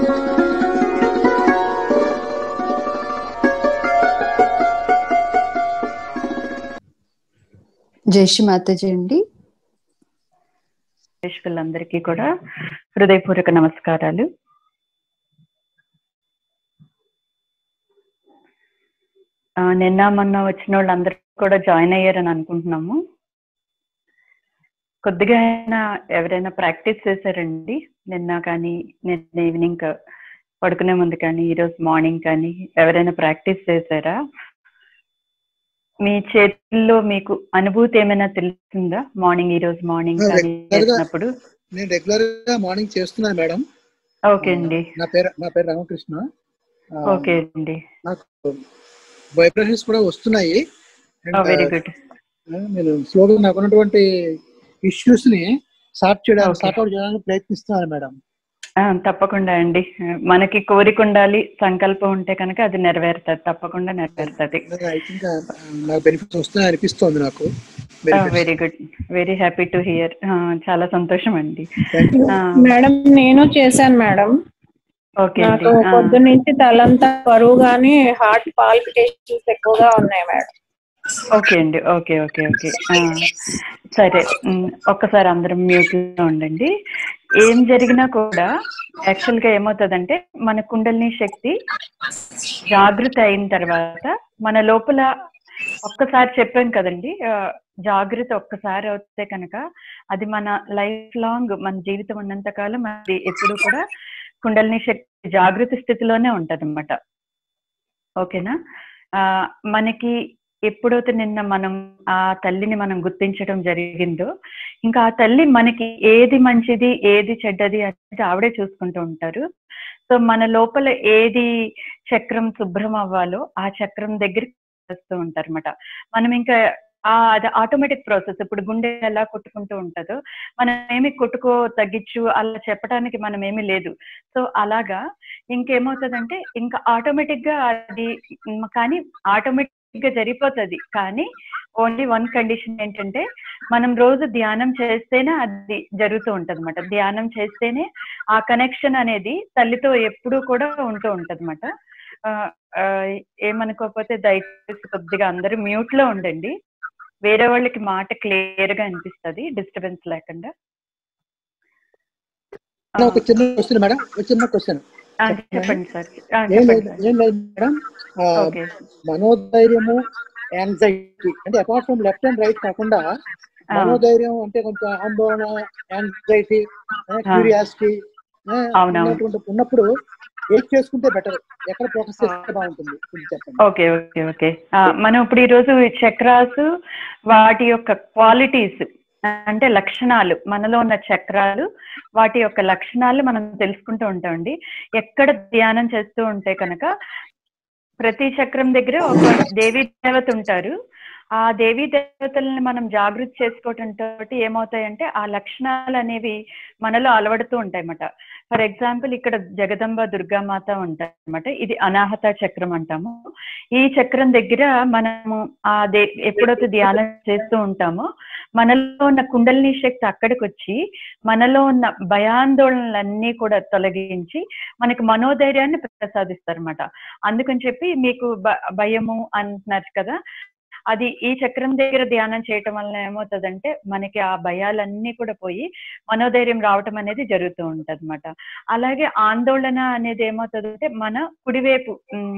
జై శ్రీ మాతాజీ అండి. పిల్లలందరికీ కూడా హృదయపూర్వక నమస్కారాలు. నిన్న మొన్న వచ్చిన వాళ్ళందరూ కూడా జాయిన్ అయ్యారని అనుకుంటున్నాము. కొద్దిగా అయినా ఎవరైనా ప్రాక్టీస్ చేశారండి నిన్న కానీ, నిన్న ఈవినింగ్ పడుకునే ముందు కానీ, ఈరోజు మార్నింగ్ కానీ ఎవరైనా ప్రాక్టీస్ చేశారా? మీ చేతుల్లో మీకు అనుభూతి ఏమైనా తెలుస్తుందా? మార్నింగ్ ఈరోజు మార్నింగ్ కానీ చేసినప్పుడు? నేను రెగ్యులర్ గా మార్నింగ్ చేస్తున్నాను మేడం. ఓకే అండి. నా పేరు రామకృష్ణ. ఓకే అండి. నాకు వైబ్రేషన్స్ కూడా వస్తున్నాయి. Very good. నేను స్లోగా నాకు ఉన్నటువంటి ఇష్యూస్ ని సార్ట్ అవుట్ చేయడానికి ప్రయత్నిస్తున్నాను మేడం. తప్పకుండా అండి. మనకి కోరిక ఉండాలి, సంకల్పం ఉంటే కనుక అది నెరవేరుతుంది, తప్పకుండా నెరవేరుతుంది. బెనిఫిట్స్ వస్తున్నాయి అనిపిస్తుంది నాకు. Very good, very happy to hear. చాలా సంతోషం అండి. మేడం నేను చేశాను మేడం. ఓకే, పొద్దు నుంచి తలంతా బరువుగాని హార్ట్ పాల్పిటేషన్స్ ఎక్కువగా ఉన్నాయి మేడం. ఓకే అండి. ఓకే ఓకే ఓకే సరే, ఒక్కసారి అందరం మ్యూట్ లో ఉండండి. ఏం జరిగినా కూడా యాక్చువల్ గా ఏమవుతుందంటే మన కుండలిని శక్తి జాగృతి అయిన తర్వాత మన లోపల ఒక్కసారి చెప్పాం కదండి, జాగృతి ఒక్కసారి అవుతే కనుక అది మన లైఫ్ లాంగ్, మన జీవితం ఉన్నంత కాలం అది ఎప్పుడు కూడా కుండలిని శక్తి జాగృతి స్థితిలోనే ఉంటది అన్నమాట. ఓకేనా? మనకి ఎప్పుడైతే నిన్న మనం ఆ తల్లిని మనం గుర్తించడం జరిగిందో, ఇంకా ఆ తల్లి మనకి ఏది మంచిది ఏది చెడ్డది అనేది ఆవిడే చూసుకుంటూ ఉంటారు. సో మన లోపల ఏది చక్రం శుభ్రం అవ్వాలో ఆ చక్రం దగ్గరికి వస్తూ ఉంటారు అనమాట. మనం ఇంకా అది ఆటోమేటిక్ ప్రాసెస్. ఇప్పుడు గుండె ఎలా కొట్టుకుంటూ ఉంటుందో మనం ఏమి కొట్టుకో తగ్గించు అలా చెప్పడానికి మనం ఏమీ లేదు. సో అలాగా ఇంకేమవుతుందంటే ఇంకా ఆటోమేటిక్ గా అది, కానీ ఆటోమేటిక్ గా జరిగిపోతుంది. కానీ ఓన్లీ వన్ కండిషన్ ఏంటంటే మనం రోజు ధ్యానం చేస్తేనే అది జరుగుతూ ఉంటది అనమాట. ధ్యానం చేస్తేనే ఆ కనెక్షన్ అనేది తల్లితో ఎప్పుడూ కూడా ఉంటూ ఉంటది అనమాట. ఏమనుకోకపోతే దయచేసి కొద్దిగా అందరూ మ్యూట్ లో ఉండండి, వేరే వాళ్ళకి మాట క్లియర్ గా అనిపిస్తుంది, డిస్టర్బెన్స్ లేకుండా. చెప్పండి సార్. ఏం లేదు మేడం, మనోధైర్యము, యాంగ్జైటీ అంటే apart from left and right కాకుండా మనోధైర్యం అంటే కొంచెం ఆందోళన, యాంగ్జైటీ, క్యూరియాసిటీ ఉన్నప్పుడు ఏం చేసుకుంటే బెటర్, ఎక్కడ ఫోకస్ చేస్తే బాగుంటుంది చెప్పండి. ఓకే ఓకే ఓకే మనం ఇప్పుడు ఈరోజు చక్రాస్ వాటి యొక్క క్వాలిటీస్ అంటే లక్షణాలు, మనలో ఉన్న చక్రాలు వాటి యొక్క లక్షణాలు మనం తెలుసుకుంటూ ఉంటామండి. ఎక్కడ ధ్యానం చేస్తూ ఉంటే కనుక ప్రతి చక్రం దగ్గర ఒక దేవీ దేవత ఉంటారు. ఆ దేవీ దేవతల్ని మనం జాగృతి చేసుకోవటంతో ఏమవుతాయంటే ఆ లక్షణాలు అనేవి మనలో అలవడుతూ ఉంటాయి అన్నమాట. ఫర్ ఎగ్జాంపుల్ ఇక్కడ జగదంబ దుర్గామాత ఉంటాయి అన్నమాట. ఇది అనాహత చక్రం అంటాము. ఈ చక్రం దగ్గర మనము ఎప్పుడైతే ధ్యానం చేస్తూ ఉంటామో మనలో ఉన్న కుండలిని శక్తి అక్కడికి వచ్చి మనలో ఉన్న భయాందోళనలన్నీ కూడా తొలగించి మనకి మనోధైర్యాన్ని ప్రసాదిస్తారు అన్నమాట. అందుకని చెప్పి మీకు భయము అంటున్నారు కదా, అది ఈ చక్రం దగ్గర ధ్యానం చేయటం వల్ల ఏమవుతుందంటే మనకి ఆ భయాలన్నీ కూడా పోయి మనోధైర్యం రావటం అనేది జరుగుతూ ఉంటది అనమాట. అలాగే ఆందోళన అనేది ఏమవుతుందంటే మన కుడివైపు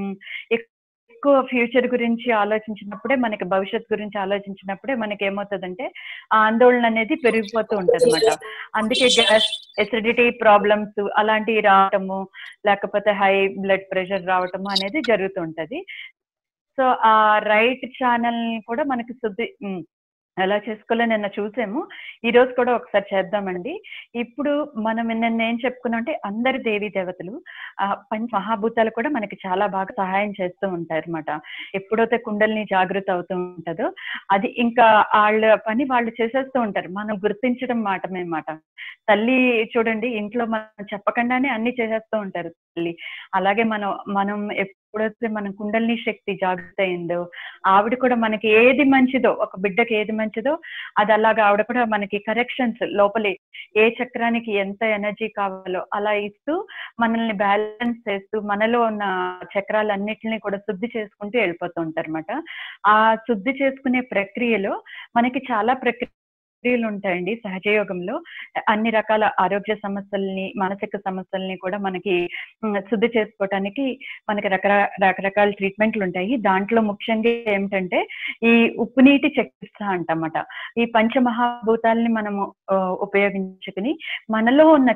ఎక్కువ ఫ్యూచర్ గురించి ఆలోచించినప్పుడే, మనకి భవిష్యత్ గురించి ఆలోచించినప్పుడే మనకి ఏమవుతుందంటే ఆ ఆందోళన అనేది పెరిగిపోతూ ఉంటది అనమాట. అందుకే గ్యాస్, ఎసిడిటీ ప్రాబ్లమ్స్ అలాంటివి రావటము, లేకపోతే హై బ్లడ్ ప్రెషర్ రావటము అనేది జరుగుతూ ఉంటది. సో ఆ రైట్ ఛానల్ ని కూడా మనకి శుద్ధి ఎలా చేసుకోవాలో నిన్న చూసాము. ఈ రోజు కూడా ఒకసారి చేద్దామండి. ఇప్పుడు మనం నిన్న ఏం చెప్పుకున్నాం అంటే అందరి దేవీ దేవతలు, పంచ మహాభూతాలు కూడా మనకి చాలా బాగా సహాయం చేస్తూ ఉంటారు అనమాట. ఎప్పుడైతే కుండలిని జాగృతి అవుతూ ఉంటుందో అది ఇంకా వాళ్ళ పని వాళ్ళు చేసేస్తూ ఉంటారు. మనం గుర్తించడం మాటమే మాట. తల్లి చూడండి, ఇంట్లో మనం చెప్పకుండానే అన్ని చేసేస్తూ ఉంటారు తల్లి. అలాగే మనం ఎప్పుడైతే మన కుండలిని శక్తి జాగృత అయిందో ఆవిడ కూడా మనకి ఏది మంచిదో, ఒక బిడ్డకి ఏది మంచిదో అది అలాగా ఆవిడ కూడా మనకి కరెక్షన్స్ లోపలి ఏ చక్రానికి ఎంత ఎనర్జీ కావాలో అలా ఇస్తూ మనల్ని బ్యాలెన్స్ చేస్తూ మనలో ఉన్న చక్రాలన్నిటిని కూడా శుద్ధి చేసుకుంటూ వెళ్ళిపోతూ ఉంటారు అనమాట. ఆ శుద్ధి చేసుకునే ప్రక్రియలో మనకి చాలా ప్రక్రియలు ఉంటాయండి. సహజయోగంలో అన్ని రకాల ఆరోగ్య సమస్యల్ని, మానసిక సమస్యల్ని కూడా మనకి శుద్ధి చేసుకోవటానికి మనకి రకరకాల ట్రీట్మెంట్లు ఉంటాయి. దాంట్లో ముఖ్యంగా ఏమిటంటే ఈ ఉప్పు నీటి చికిత్స అంటమాట. ఈ పంచమహాభూతాలని మనము ఉపయోగించుకుని మనలో ఉన్న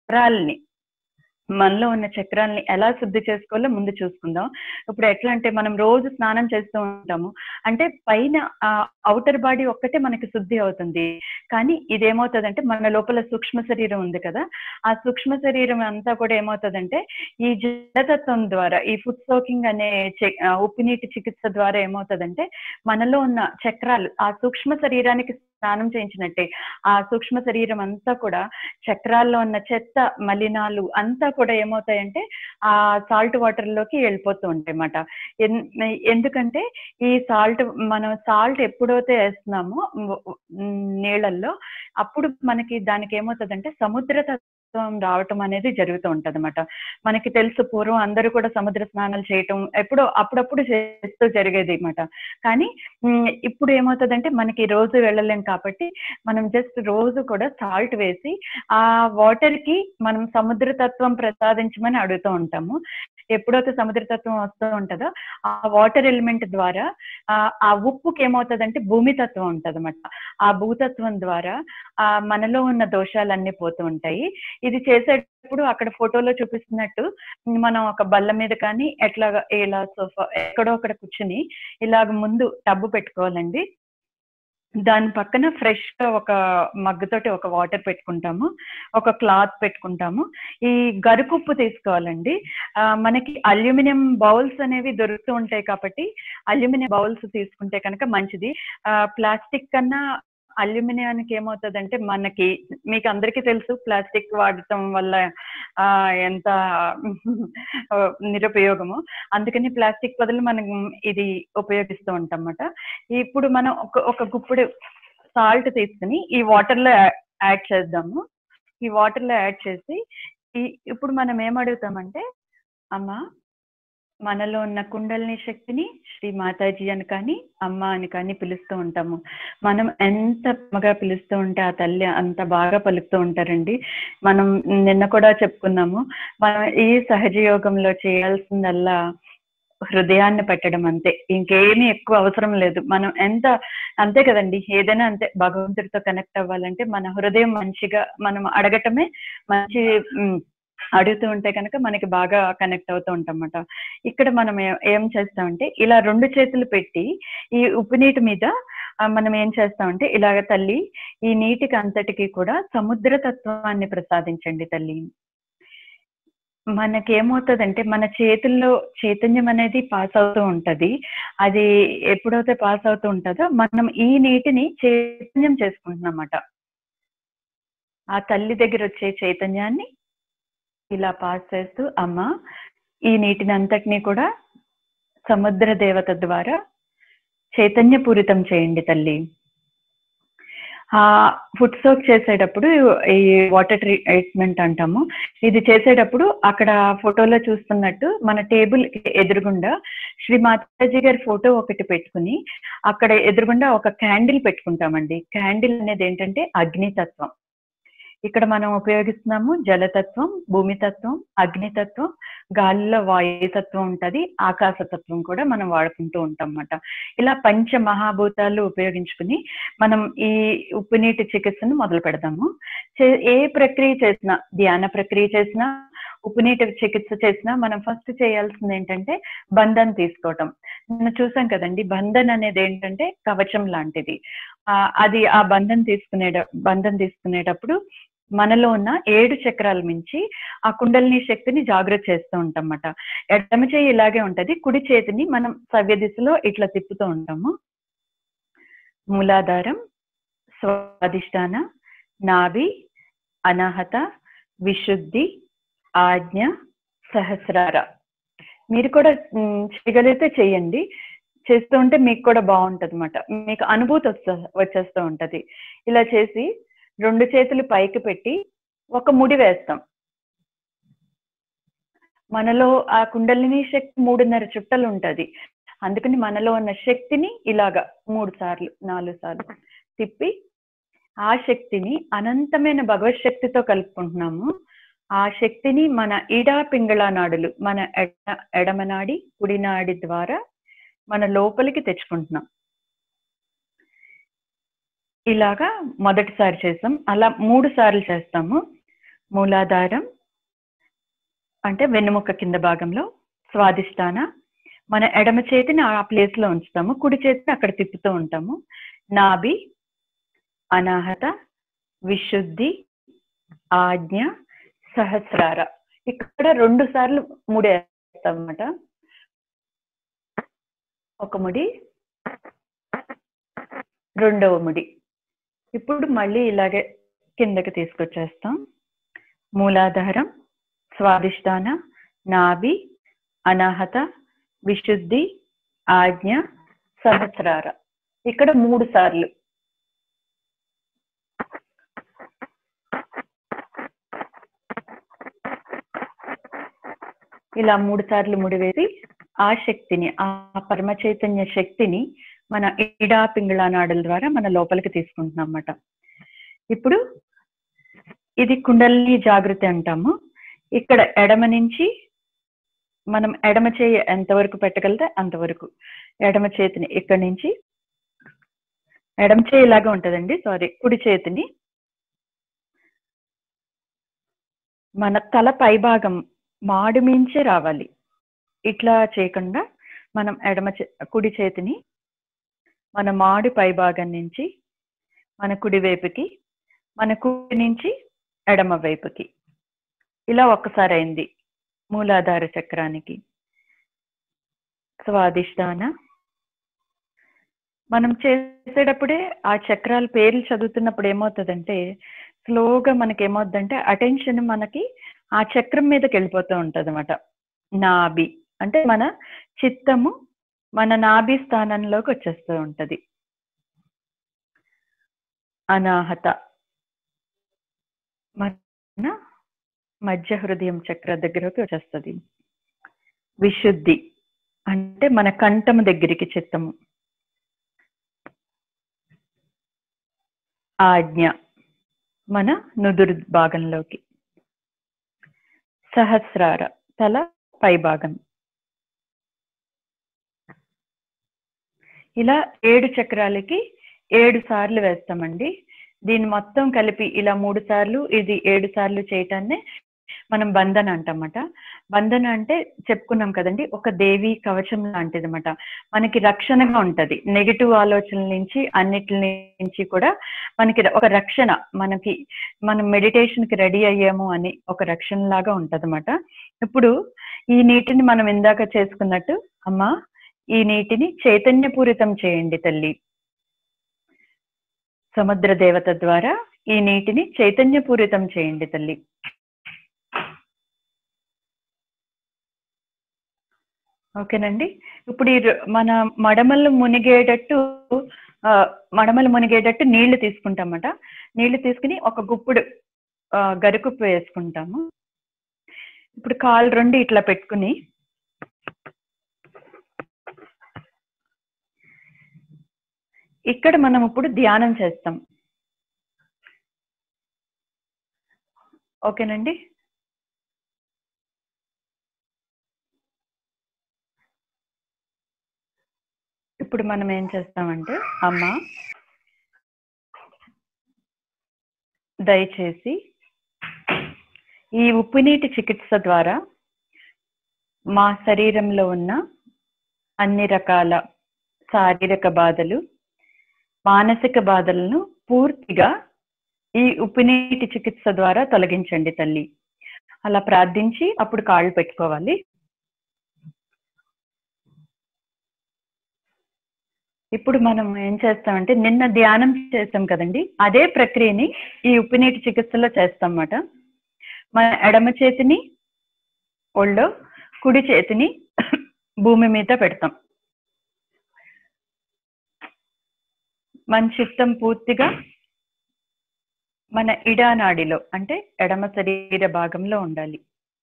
చక్రాలని ఎలా శుద్ధి చేసుకోవాలో ముందు చూసుకుందాం. ఇప్పుడు ఎట్లా అంటే మనం రోజు స్నానం చేస్తూ ఉంటాము, అంటే పైన ఔటర్ బాడీ ఒక్కటే మనకి శుద్ధి అవుతుంది. కానీ ఇదేమవుతుందంటే మన లోపల సూక్ష్మ శరీరం ఉంది కదా, ఆ సూక్ష్మ శరీరం అంతా కూడా ఏమవుతుందంటే ఈ జలతత్వం ద్వారా, ఈ ఫుడ్ సోకింగ్ అనే ఉప్పు నీటి చికిత్స ద్వారా ఏమవుతుందంటే మనలో ఉన్న చక్రాలు ఆ సూక్ష్మ శరీరానికి స్నానం చేయించినట్టే ఆ సూక్ష్మ శరీరం అంతా కూడా చక్రాల్లో ఉన్న చెత్త మలినాలు అంతా కూడా ఏమవుతాయంటే ఆ సాల్ట్ వాటర్ లోకి వెళ్ళిపోతూ ఉంటాయి అన్నమాట. ఎందుకంటే ఈ మనం సాల్ట్ ఎప్పుడైతే వేస్తున్నామో నీళ్ళల్లో అప్పుడు మనకి దానికి ఏమవుతుందంటే సముద్ర రావటం అనేది జరుగుతూ ఉంటది అనమాట. మనకి తెలుసు పూర్వం అందరూ కూడా సముద్ర స్నానాలు చేయటం అప్పుడప్పుడు చేస్తూ జరిగేది అనమాట. కానీ ఇప్పుడు ఏమవుతుందంటే మనకి రోజు వెళ్ళలేం కాబట్టి మనం జస్ట్ రోజు కూడా సాల్ట్ వేసి ఆ వాటర్ కి మనం సముద్ర తత్వం ప్రసాదించమని అడుగుతూ ఉంటాము. ఎప్పుడైతే సముద్ర తత్వం వస్తూ ఉంటుందో ఆ వాటర్ ఎలిమెంట్ ద్వారా ఆ ఉప్పుకి ఏమవుతుందంటే భూమి తత్వం ఉంటది అనమాట. ఆ భూతత్వం ద్వారా మనలో ఉన్న దోషాలన్నీ పోతూ ఉంటాయి. ఇది చేసేటప్పుడు అక్కడ ఫోటోలో చూపిస్తున్నట్టు మనం ఒక బల్ల మీద కానీ ఎట్లాగా ఇలా సోఫా ఎక్కడో అక్కడ కూర్చుని ఇలాగ ముందు టబ్బు పెట్టుకోవాలండి. దాని పక్కన ఫ్రెష్ గా ఒక మగ్గుతోటి ఒక వాటర్ పెట్టుకుంటాము, ఒక క్లాత్ పెట్టుకుంటాము. ఈ గరుకుప్పు తీసుకోవాలండి. మనకి అల్యూమినియం బౌల్స్ అనేవి దొరుకుతూ ఉంటాయి కాబట్టి అల్యూమినియం బౌల్స్ తీసుకుంటే కనుక మంచిది. ప్లాస్టిక్ కన్నా అల్యూమినియానికి ఏమవుతుందంటే మీకు అందరికీ తెలుసు ప్లాస్టిక్ వాడటం వల్ల ఎంత నిరుపయోగము. అందుకని ప్లాస్టిక్ బదులు మనం ఇది ఉపయోగిస్తూ ఉంటాం అన్నమాట. ఇప్పుడు మనం ఒక గుప్పుడు సాల్ట్ తీసుకుని ఈ వాటర్ లో యాడ్ చేద్దాము. ఈ వాటర్ లో యాడ్ చేసి ఇప్పుడు మనం ఏం అడుగుతామంటే, అమ్మ మనలో ఉన్న కుండలిని శక్తిని శ్రీ మాతాజీ అని కానీ అమ్మ అని కానీ పిలుస్తూ ఉంటాము. మనం ఎంత ప్రేమగా పిలుస్తూ ఉంటే ఆ తల్లి అంత బాగా పలుకుతూ ఉంటారండి. మనం నిన్న కూడా చెప్పుకున్నాము, మనం ఈ సహజ యోగంలో చేయాల్సిందల్లా హృదయాన్ని పెట్టడం అంతే, ఇంకేమీ ఎక్కువ అవసరం లేదు. మనం అంతే కదండి, ఏదైనా అంతే. భగవంతుడితో కనెక్ట్ అవ్వాలంటే మన హృదయం మంచిగా మనం అడగటమే మంచి. అడుగుతూ ఉంటే కనుక మనకి బాగా కనెక్ట్ అవుతూ ఉంటాం అన్నమాట. ఇక్కడ మనం ఏం చేస్తామంటే ఇలా 2 చేతులు పెట్టి ఈ ఉప్పు నీటి మీద మనం ఏం చేస్తామంటే ఇలాగ తల్లి ఈ నీటికి అంతటికి కూడా సముద్ర తత్వాన్ని ప్రసాదించండి తల్లి. మనకేమవుతుందంటే మన చేతుల్లో చైతన్యం అనేది పాస్ అవుతూ ఉంటది. అది ఎప్పుడైతే పాస్ అవుతూ ఉంటుందో మనం ఈ నీటిని చైతన్యం చేసుకుంటున్నమాట. ఆ తల్లి దగ్గర వచ్చే చైతన్యాన్ని ఇలా పాస్ చేస్తూ అమ్మ ఈ నీటిని అంతటినీ కూడా సముద్ర దేవత ద్వారా చైతన్యపూరితం చేయండి తల్లి. ఫుడ్ సోక్ చేసేటప్పుడు ఈ వాటర్ ట్రీట్మెంట్ అంటాము. ఇది చేసేటప్పుడు అక్కడ ఫోటోలో చూస్తున్నట్టు మన టేబుల్ ఎదురుగుండా శ్రీ మాతాజీ గారి ఫోటో ఒకటి పెట్టుకుని అక్కడ ఎదురుగుండా ఒక క్యాండిల్ పెట్టుకుంటామండి. క్యాండిల్ అనేది ఏంటంటే అగ్నితత్వం. ఇక్కడ మనం ఉపయోగిస్తున్నాము జలతత్వం, భూమితత్వం, అగ్నితత్వం, గాలిలో వాయుతత్వం ఉంటది, ఆకాశతత్వం కూడా మనం వాడుకుంటూ ఉంటాం అన్నమాట. ఇలా పంచ మహాభూతాలు ఉపయోగించుకుని మనం ఈ ఉప్పు నీటి చికిత్సను మొదలు పెడదాము. ఏ ప్రక్రియ చేసినా, ధ్యాన ప్రక్రియ చేసినా, ఉప్పు నీటి చికిత్స చేసినా మనం ఫస్ట్ చేయాల్సింది ఏంటంటే బంధన్ తీసుకోవటం. మనం చూసాం కదండి, బంధన్ అనేది ఏంటంటే కవచం లాంటిది. అది ఆ బంధన్ తీసుకునేటప్పుడు మనలో ఉన్న 7 చక్రాల మించి ఆ కుండలిని శక్తిని జాగృత చేస్తూ ఉంటాం అన్నమాట. ఎడమ చేయి ఇలాగే ఉంటది, కుడి చేతిని మనం సవ్య దిశలో ఇట్లా తిప్పుతూ ఉంటాము. మూలాధారం, స్వాదిష్టాన, నాభి, అనాహత, విశుద్ధి, ఆజ్ఞ, సహస్రార. మీరు కూడా చేయగలిగితే చెయ్యండి. చేస్తూ ఉంటే మీకు కూడా బాగుంటది అనమాట. మీకు అనుభూతి వచ్చేస్తూ ఉంటది. ఇలా చేసి 2 చేతులు పైకి పెట్టి ఒక ముడి వేస్తాం. మనలో ఆ కుండలిని శక్తి 3.5 చుట్టలు ఉంటది. అందుకని మనలో ఉన్న శక్తిని ఇలాగా 3 సార్లు 4 సార్లు తిప్పి ఆ శక్తిని అనంతమైన భగవత్ శక్తితో కలుపుకుంటున్నాము. ఆ శక్తిని మన ఇడా పింగళ నాడులు, మన ఎడమనాడి కుడి నాడి ద్వారా మన లోపలికి తెచ్చుకుంటున్నాం. ఇలాగా మొదటిసారి చేస్తాం. అలా 3 సార్లు చేస్తాము. మూలాధారం అంటే వెన్నుముక్క కింద భాగంలో, స్వాదిష్టాన మన ఎడమ చేతిని ఆ ప్లేస్ లో ఉంచుతాము, కుడి చేతిని అక్కడ తిప్పుతూ ఉంటాము. నాభి, అనాహత, విశుద్ధి, ఆజ్ఞ, సహస్రార. ఇక్కడ 2 సార్లు ముడి వేస్తాం అన్నమాట. ఒక ముడి, రెండవ ముడి. ఇప్పుడు మళ్ళీ ఇలాగే కిందకి తీసుకొచ్చేస్తాం. మూలాధారం, స్వాదిష్టాన, నాభి, అనాహత, విశుద్ధి, ఆజ్ఞ, సహస్రార. ఇక్కడ 3 సార్లు. ఇలా 3 సార్లు ముడివేసి ఆ శక్తిని, ఆ పరమ చైతన్య శక్తిని మన ఇడా పింగళ నాడుల ద్వారా మన లోపలికి తీసుకుంటున్నాం అన్నమాట. ఇప్పుడు ఇది కుండలిని జాగృతి అంటాము. ఇక్కడ ఎడమ నుంచి మనం ఎడమ చేయి ఎంతవరకు పెట్టగలితే అంతవరకు ఎడమ చేతిని ఇక్కడి నుంచి, ఎడమ చేయి ఇలాగా ఉంటదండి, కుడి చేతిని మన తల పై భాగం మాడు మించి రావాలి. ఇట్లా చేయకుండా మనం కుడి చేతిని మన మాడు పై భాగం నుంచి మన కుడి వైపుకి, మన కుడి నుంచి ఎడమ వైపుకి ఇలా ఒక్కసారి అయింది. మూలాధార చక్రానికి, స్వాదిష్టాన. మనం చేసేటప్పుడే ఆ చక్రాల పేర్లు చదువుతున్నప్పుడు ఏమవుతుందంటే స్లోగా మనకి ఏమవుతుందంటే అటెన్షన్ మనకి ఆ చక్రం మీదకి వెళ్ళిపోతూ ఉంటది అన్నమాట. నాభి అంటే మన చిత్తము మన నాభి స్థానంలోకి వచ్చేస్తూ ఉంటది. అనాహత మన మధ్య హృదయం చక్ర దగ్గరకి వచ్చేస్తుంది. విశుద్ధి అంటే మన కంఠము దగ్గరికి చిత్తము. ఆజ్ఞ మన నుదురు భాగంలోకి. సహస్రార తల పై భాగం. ఇలా 7 చక్రాలకి 7 సార్లు వేస్తామండి. దీన్ని మొత్తం కలిపి ఇలా 3 సార్లు, ఇది 7 సార్లు చేయటాన్ని మనం బంధన అంటామట. బంధన అంటే చెప్పుకున్నాం కదండి, ఒక దేవి కవచం లాంటిది అనమాట. మనకి రక్షణగా ఉంటది నెగిటివ్ ఆలోచనల నుంచి, అన్నిటి నుంచి కూడా మనకి ఒక రక్షణ. మనం మెడిటేషన్ కి రెడీ అయ్యాము అని ఒక రక్షణ లాగా ఉంటది అనమాట. ఇప్పుడు ఈ నీటిని మనం ఇందాక చేసుకున్నట్టు, అమ్మా ఈ నీటిని చైతన్యపూరితం చేయండి తల్లి. సముద్ర దేవత ద్వారా ఈ నీటిని చైతన్యపూరితం చేయండి తల్లి. ఓకేనండి. ఇప్పుడు మన మడమలు మునిగేటట్టు నీళ్లు తీసుకుంటామట. నీళ్లు తీసుకుని ఒక గుప్పుడు గరికుప్పు వేసుకుంటాము. ఇప్పుడు కాళ్ళు 2 ఇట్లా పెట్టుకుని ఇక్కడ మనం ఇప్పుడు ధ్యానం చేస్తాం. ఓకేనండి. ఇప్పుడు మనం ఏం చేస్తామంటే, అమ్మ దయచేసి ఈ ఉప్పు నీటి చికిత్స ద్వారా మా శరీరంలో ఉన్న అన్ని రకాల శారీరక బాధలు, మానసిక బాధలను పూర్తిగా ఈ ఉప్పు నీటి చికిత్స ద్వారా తొలగించండి తల్లి. అలా ప్రార్థించి అప్పుడు కాళ్ళు పెట్టుకోవాలి. ఇప్పుడు మనం ఏం చేస్తామంటే, నిన్న ధ్యానం చేస్తాం కదండి, అదే ప్రక్రియని ఈ ఉప్పు నీటి చికిత్సలో చేస్తాం అన్నమాట. మన ఎడమ చేతిని ఒళ్ళో, కుడి చేతిని భూమి మీద పెడతాం. మన చిత్తం పూర్తిగా మన ఇడానాడిలో అంటే ఎడమ శరీర భాగంలో ఉండాలి.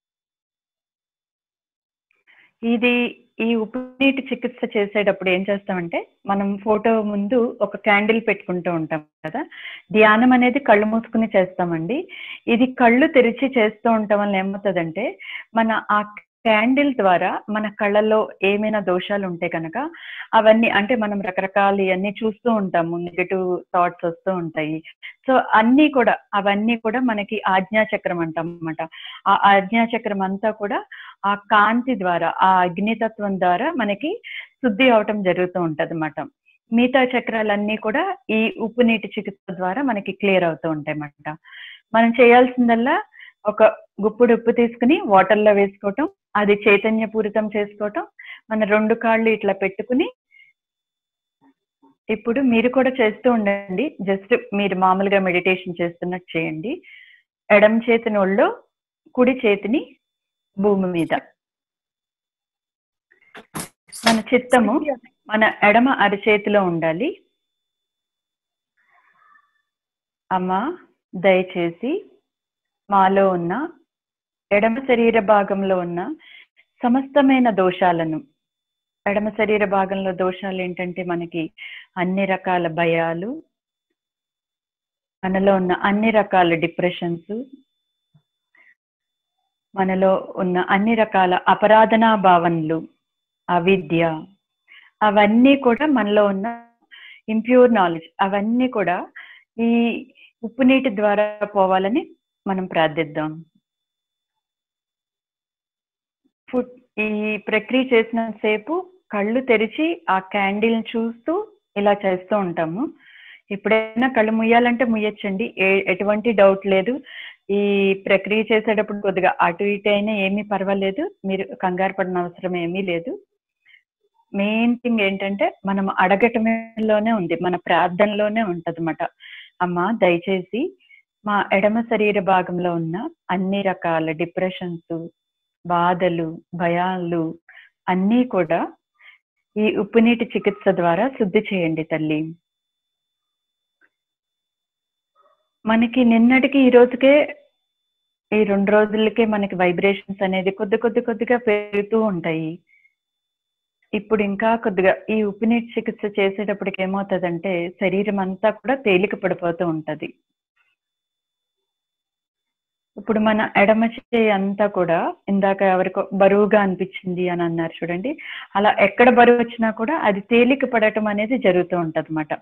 ఈ ఉపనీటి చికిత్స చేసేటప్పుడు ఏం చేస్తామంటే, మనం ఫోటో ముందు ఒక క్యాండిల్ పెట్టుకుంటూ ఉంటాం కదా. ధ్యానం అనేది కళ్ళు మూసుకుని చేస్తామండి. ఇది కళ్ళు తెరిచి చేస్తూ ఉండటం వల్ల ఏమవుతుందంటే, మన ఆ క్యాండిల్ ద్వారా మన కళ్ళల్లో ఏమైనా దోషాలు ఉంటే కనుక అవన్నీ, అంటే మనం రకరకాల ఇవన్నీ చూస్తూ ఉంటాము, నెగటివ్ థాట్స్ వస్తూ ఉంటాయి. సో అవన్నీ కూడా మనకి ఆజ్ఞాచక్రం అంటాం అన్నమాట. ఆ ఆజ్ఞాచక్రం అంతా కూడా ఆ కాంతి ద్వారా, ఆ అగ్నితత్వం ద్వారా మనకి శుద్ధి అవటం జరుగుతూ ఉంటది అన్నమాట. మిగతా చక్రాలన్నీ కూడా ఈ ఉప్పు నీటి చికిత్స ద్వారా మనకి క్లియర్ అవుతూ ఉంటాయి అన్నమాట. మనం చేయాల్సిందల్లా ఒక గుప్పుడు ఉప్పు తీసుకుని వాటర్ లో వేసుకోవటం, అది చైతన్యపూరితం చేసుకోవటం, మన 2 కాళ్ళు ఇట్లా పెట్టుకుని, ఇప్పుడు మీరు కూడా చేస్తూ ఉండండి. జస్ట్ మీరు మామూలుగా మెడిటేషన్ చేస్తున్నట్టు చేయండి. ఎడమ చేతిని ఒళ్ళో, కుడి చేతిని భూమి మీద. మన చిత్తము మన ఎడమ అరచేతిలో ఉండాలి. అమ్మా, దయచేసి మాలో ఉన్న ఎడమ శరీర భాగంలో ఉన్న సమస్తమైన దోషాలను, ఎడమ శరీర భాగంలో దోషాలు ఏంటంటే మనకి అన్ని రకాల భయాలు, మనలో ఉన్న అన్ని రకాల డిప్రెషన్స్, మనలో ఉన్న అన్ని రకాల అపరాధనా భావనలు, అవిద్య, అవన్నీ కూడా మనలో ఉన్న ఇంప్యూర్ నాలెడ్జ్, అవన్నీ కూడా ఈ ఉప్పు నీటి ద్వారా పోవాలని మనం ప్రార్థిద్దాం. ఈ ప్రక్రియ చేసినంతసేపు కళ్ళు తెరిచి ఆ క్యాండిల్ చూస్తూ ఇలా చేస్తూ ఉంటాము. ఎప్పుడైనా కళ్ళు ముయ్యాలంటే ముయ్యొచ్చండి, ఎటువంటి డౌట్ లేదు. ఈ ప్రక్రియ చేసేటప్పుడు కొద్దిగా అటు ఇటు అయినా ఏమీ పర్వాలేదు, మీరు కంగారు పడిన అవసరం ఏమీ లేదు. మెయిన్ థింగ్ ఏంటంటే మనం అడగటంలోనే ఉంది, మన ప్రార్థనలోనే ఉంటదన్నమాట. అమ్మా, దయచేసి మా ఎడమ శరీర భాగంలో ఉన్న అన్ని రకాల డిప్రెషన్స్, బాధలు, భయాలు అన్నీ కూడా ఈ ఉప్పు నీటి చికిత్స ద్వారా శుద్ధి చేయండి తల్లి. మనకి నిన్నటికి ఈ రోజుకే, ఈ 2 రోజులకే మనకి వైబ్రేషన్స్ అనేది కొద్దిగా పెరుగుతూ ఉంటాయి. ఇప్పుడు ఇంకా కొద్దిగా ఈ ఉప్పు నీటి చికిత్స చేసేటప్పటికి ఏమవుతుందంటే శరీరం అంతా కూడా తేలిక పడిపోతూ ఉంటది. ఇప్పుడు మన ఎడమ చేయి అంతా కూడా, ఇందాక ఎవరికో బరువుగా అనిపించింది అని అన్నారు చూడండి, అలా ఎక్కడ బరువు వచ్చినా కూడా అది తేలిక పడటం అనేది జరుగుతూ ఉంటది అన్నమాట.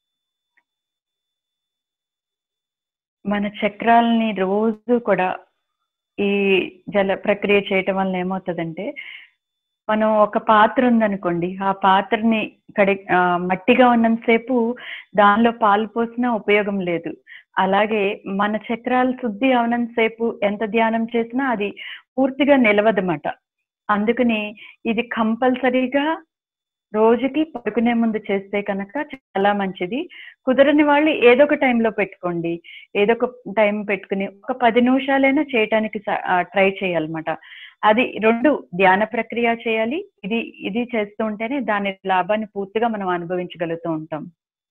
మన చక్రాలని రోజు కూడా ఈ జల ప్రక్రియ చేయటం వల్ల ఏమవుతుందంటే, మనం ఒక పాత్ర ఉందనుకోండి, ఆ పాత్రని మట్టిగా ఉన్నంతసేపు దానిలో పాలు పోసినా ఉపయోగం లేదు. అలాగే మన చక్రాలు శుద్ధి అవనంతసేపు ఎంత ధ్యానం చేసినా అది పూర్తిగా నిలవదన్నమాట. అందుకని ఇది కంపల్సరీగా రోజుకి పడుకునే ముందు చేస్తే కనుక చాలా మంచిది. కుదరని వాళ్ళు ఏదో ఒక టైంలో పెట్టుకోండి, ఏదో ఒక టైం పెట్టుకుని ఒక 10 నిమిషాలైనా చేయటానికి ట్రై చేయాలన్నమాట. అది 2 ధ్యాన ప్రక్రియ చేయాలి, ఇది చేస్తూ ఉంటేనే దాని లాభాన్ని పూర్తిగా మనం అనుభవించగలుగుతూ ఉంటాం.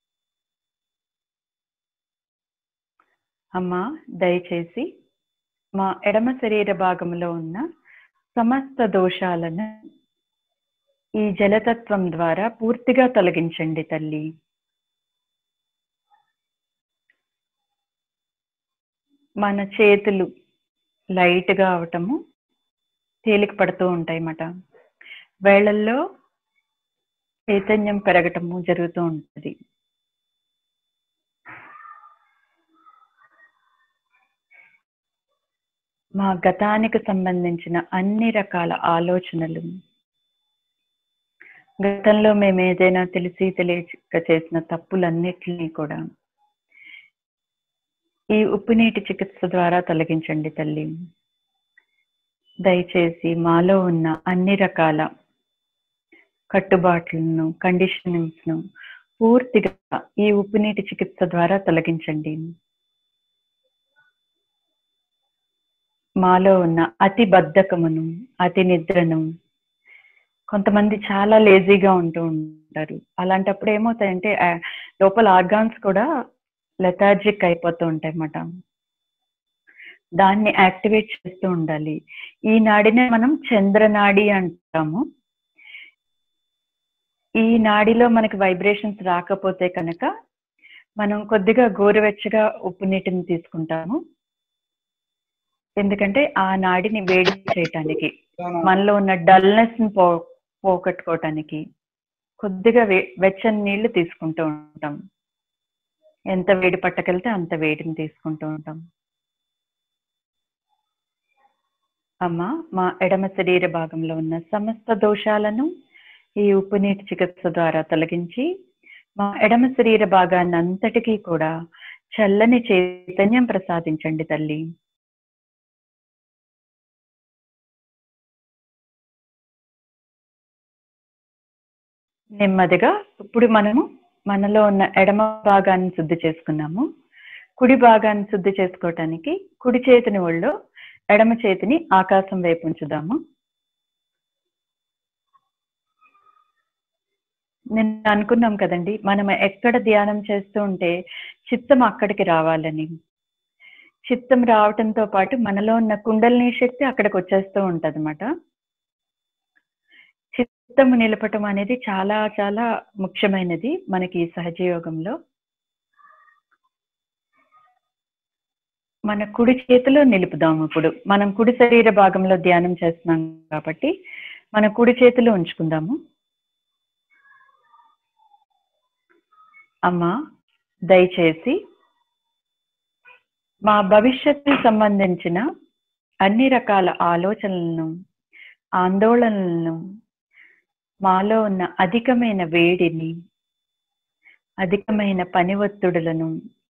అమ్మా, దయచేసి మా ఎడమ శరీర భాగంలో ఉన్న సమస్త దోషాలను ఈ జలతత్వం ద్వారా పూర్తిగా తొలగించండి తల్లి. మన చేతులు లైట్ గా అవటము, తేలిక పడుతూ ఉంటాయి అన్నమాట. వేళల్లో చైతన్యం పెరగటము జరుగుతూ ఉంటుంది. మా గతానికి సంబంధించిన అన్ని రకాల ఆలోచనలు, గతంలో మేము ఏదైనా తెలియక చేసిన తప్పులన్నిటినీ కూడా ఈ ఉప్పు నీటి చికిత్స ద్వారా తొలగించండి తల్లి. దయచేసి మాలో ఉన్న అన్ని రకాల కట్టుబాట్లను, కండిషనింగ్స్ ను పూర్తిగా ఈ ఉప్పు నీటి చికిత్స ద్వారా తొలగించండి. మాలో ఉన్న అతి బద్ధకమును, అతి నిద్రను, కొంతమంది చాలా లేజీగా ఉంటూ ఉంటారు. అలాంటప్పుడు ఏమవుతాయంటే లోపల ఆర్గాన్స్ కూడా లెథార్జిక్ అయిపోతూ ఉంటాయి అన్నమాట. దాన్ని యాక్టివేట్ చేస్తూ ఉండాలి. ఈ నాడినే మనం చంద్రనాడి అంటాము. ఈ నాడిలో మనకి వైబ్రేషన్స్ రాకపోతే కనుక మనం కొద్దిగా గోరువెచ్చగా ఉప్పు నీటిని తీసుకుంటాము. ఎందుకంటే ఆ నాడిని వేడి చేయటానికి, మనలో ఉన్న డల్నెస్ ని పోగొట్టుకోవటానికి కొద్దిగా వెచ్చని నీళ్లు తీసుకుంటూ ఉంటాం. ఎంత వేడి పట్టకెళ్తే అంత వేడిని తీసుకుంటూ ఉంటాం. అమ్మ, మా ఎడమ శరీర భాగంలో ఉన్న సమస్త దోషాలను ఈ ఉప్పు నీటి చికిత్స ద్వారా తొలగించి మా ఎడమ శరీర భాగాన్ని అంతటికీ కూడా చల్లని చైతన్యం ప్రసాదించండి తల్లి. నెమ్మదిగా ఇప్పుడు మనము మనలో ఉన్న ఎడమ భాగాన్ని శుద్ధి చేసుకున్నాము. కుడి భాగాన్ని శుద్ధి చేసుకోవటానికి కుడి చేతిని ఒళ్ళో, ఎడమ చేతిని ఆకాశం వైపు ఉంచుదాము. నిన్న అనుకున్నాం కదండి, మనం ఎక్కడ ధ్యానం చేస్తూ ఉంటే చిత్తం అక్కడికి రావాలని. చిత్తం రావటంతో పాటు మనలో ఉన్న కుండలిని శక్తి అక్కడికి వచ్చేస్తూ ఉంటది అన్నమాట. చిత్తము నిలపటం అనేది చాలా చాలా ముఖ్యమైనది మనకి సహజయోగంలో. మన కుడి చేతిలో నిలుపుదాము. ఇప్పుడు మనం కుడి శరీర భాగంలో ధ్యానం చేస్తున్నాం కాబట్టి మన కుడి చేతిలో ఉంచుకుందాము. అమ్మ, దయచేసి మా భవిష్యత్తుకు సంబంధించిన అన్ని రకాల ఆలోచనలను, ఆందోళనలను, మాలో ఉన్న అధికమైన వేడిని, అధికమైన పని ఒత్తిడులను,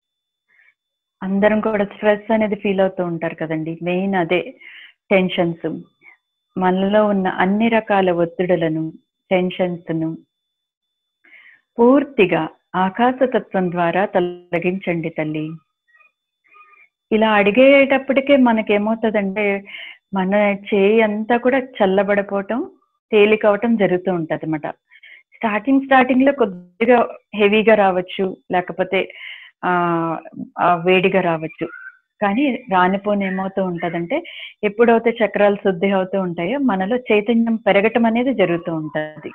అందరం కూడా స్ట్రెస్ అనేది ఫీల్ అవుతూ ఉంటారు కదండి, మెయిన్ అదే టెన్షన్స్. మనలో ఉన్న అన్ని రకాల ఒత్తిడులను, టెన్షన్స్ను పూర్తిగా ఆకాశతత్వం ద్వారా తొలగించండి తల్లి. ఇలా అడిగేటప్పటికే మనకేమవుతుందంటే మన చేయి అంతా కూడా చల్లబడిపోవటం, తేలికవటం జరుగుతూ ఉంటది అన్నమాట. స్టార్టింగ్ లో కొద్దిగా హెవీగా రావచ్చు, లేకపోతే వేడిగా రావచ్చు. కానీ రానిపోని ఏమవుతూ ఉంటదంటే ఎప్పుడైతే చక్రాలు శుద్ధి అవుతూ ఉంటాయో మనలో చైతన్యం పెరగటం అనేది జరుగుతూ ఉంటది.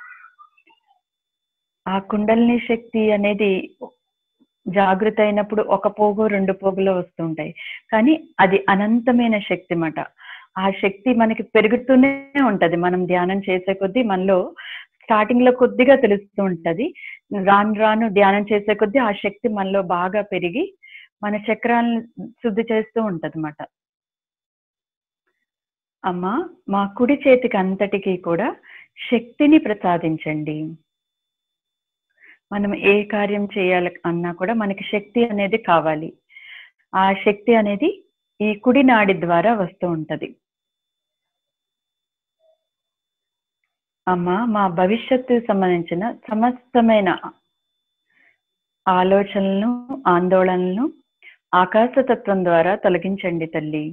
ఆ కుండలిని శక్తి అనేది జాగృత అయినప్పుడు ఒక పోగు 2 పోగులో వస్తూ ఉంటాయి. కానీ అది అనంతమైన శక్తి అన్నమాట. ఆ శక్తి మనకి పెరుగుతూనే ఉంటది. మనం ధ్యానం చేసే కొద్దీ మనలో స్టార్టింగ్ లో కొద్దిగా తెలుస్తూ ఉంటది. రాను రాను ధ్యానం చేసే కొద్దీ ఆ శక్తి మనలో బాగా పెరిగి మన చక్రాలను శుద్ధి చేస్తూ ఉంటది అన్నమాట. అమ్మ, మా కుడి చేతికి అంతటికీ కూడా శక్తిని ప్రసాదించండి. మనం ఏ కార్యం చేయాలి అన్నా కూడా మనకి శక్తి అనేది కావాలి. ఆ శక్తి అనేది ఈ కుడి నాడి ద్వారా వస్తూ ఉంటది. అమ్మ, మా భవిష్యత్తుకు సంబంధించిన సమస్తమైన ఆలోచనలను, ఆందోళనలను ఆకాశతత్వం ద్వారా తొలగించండి తల్లి.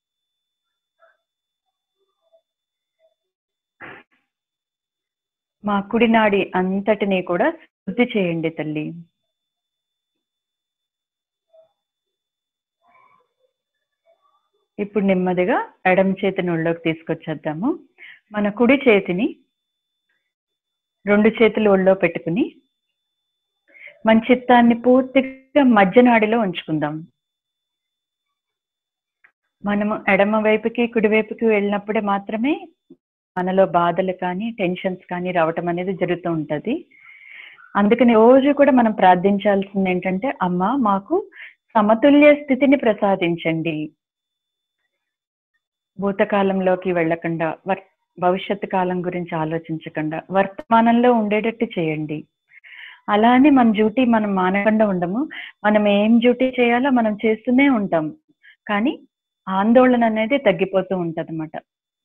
మా కుడి నాడి అంతటినీ కూడా శుద్ధి చేయండి తల్లి. ఇప్పుడు నెమ్మదిగా ఎడమ చేతిని ఒళ్ళోకి తీసుకొచ్చేద్దాము. మన కుడి చేతిని 2 చేతులు ఒళ్ళో పెట్టుకుని మన చిత్తాన్ని పూర్తిగా మధ్య నాడిలో ఉంచుకుందాం. మనము ఎడమ వైపుకి కుడివైపుకి వెళ్ళినప్పుడే మాత్రమే మనలో బాధలు కానీ టెన్షన్స్ కానీ రావటం అనేది జరుగుతూ ఉంటది. అందుకని రోజు కూడా మనం ప్రార్థించాల్సింది ఏంటంటే, అమ్మ మాకు సమతుల్య స్థితిని ప్రసాదించండి. భూతకాలంలోకి వెళ్ళకుండా, భవిష్యత్తు కాలం గురించి ఆలోచించకుండా వర్తమానంలో ఉండేటట్టు చేయండి. అలా అని మన డ్యూటీ మనం మానకుండా ఉండము. మనం ఏం డ్యూటీ చేయాలో మనం చేస్తూనే ఉంటాం. కానీ ఆందోళన అనేది తగ్గిపోతూ ఉంటదన్నమాట.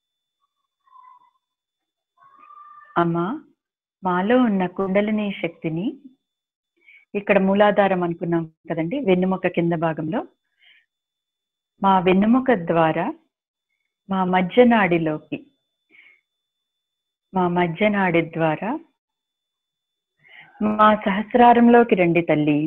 అమ్మ, మాలో ఉన్న కుండలిని శక్తిని ఇక్కడ మూలాధారం అనుకున్నాం కదండి, వెన్నుముక కింద భాగంలో, మా వెన్నుముక ద్వారా మా మధ్య నాడిలోకి, మా మధ్య నాడి ద్వారా మా సహస్రారంలోకి రండి తల్లి.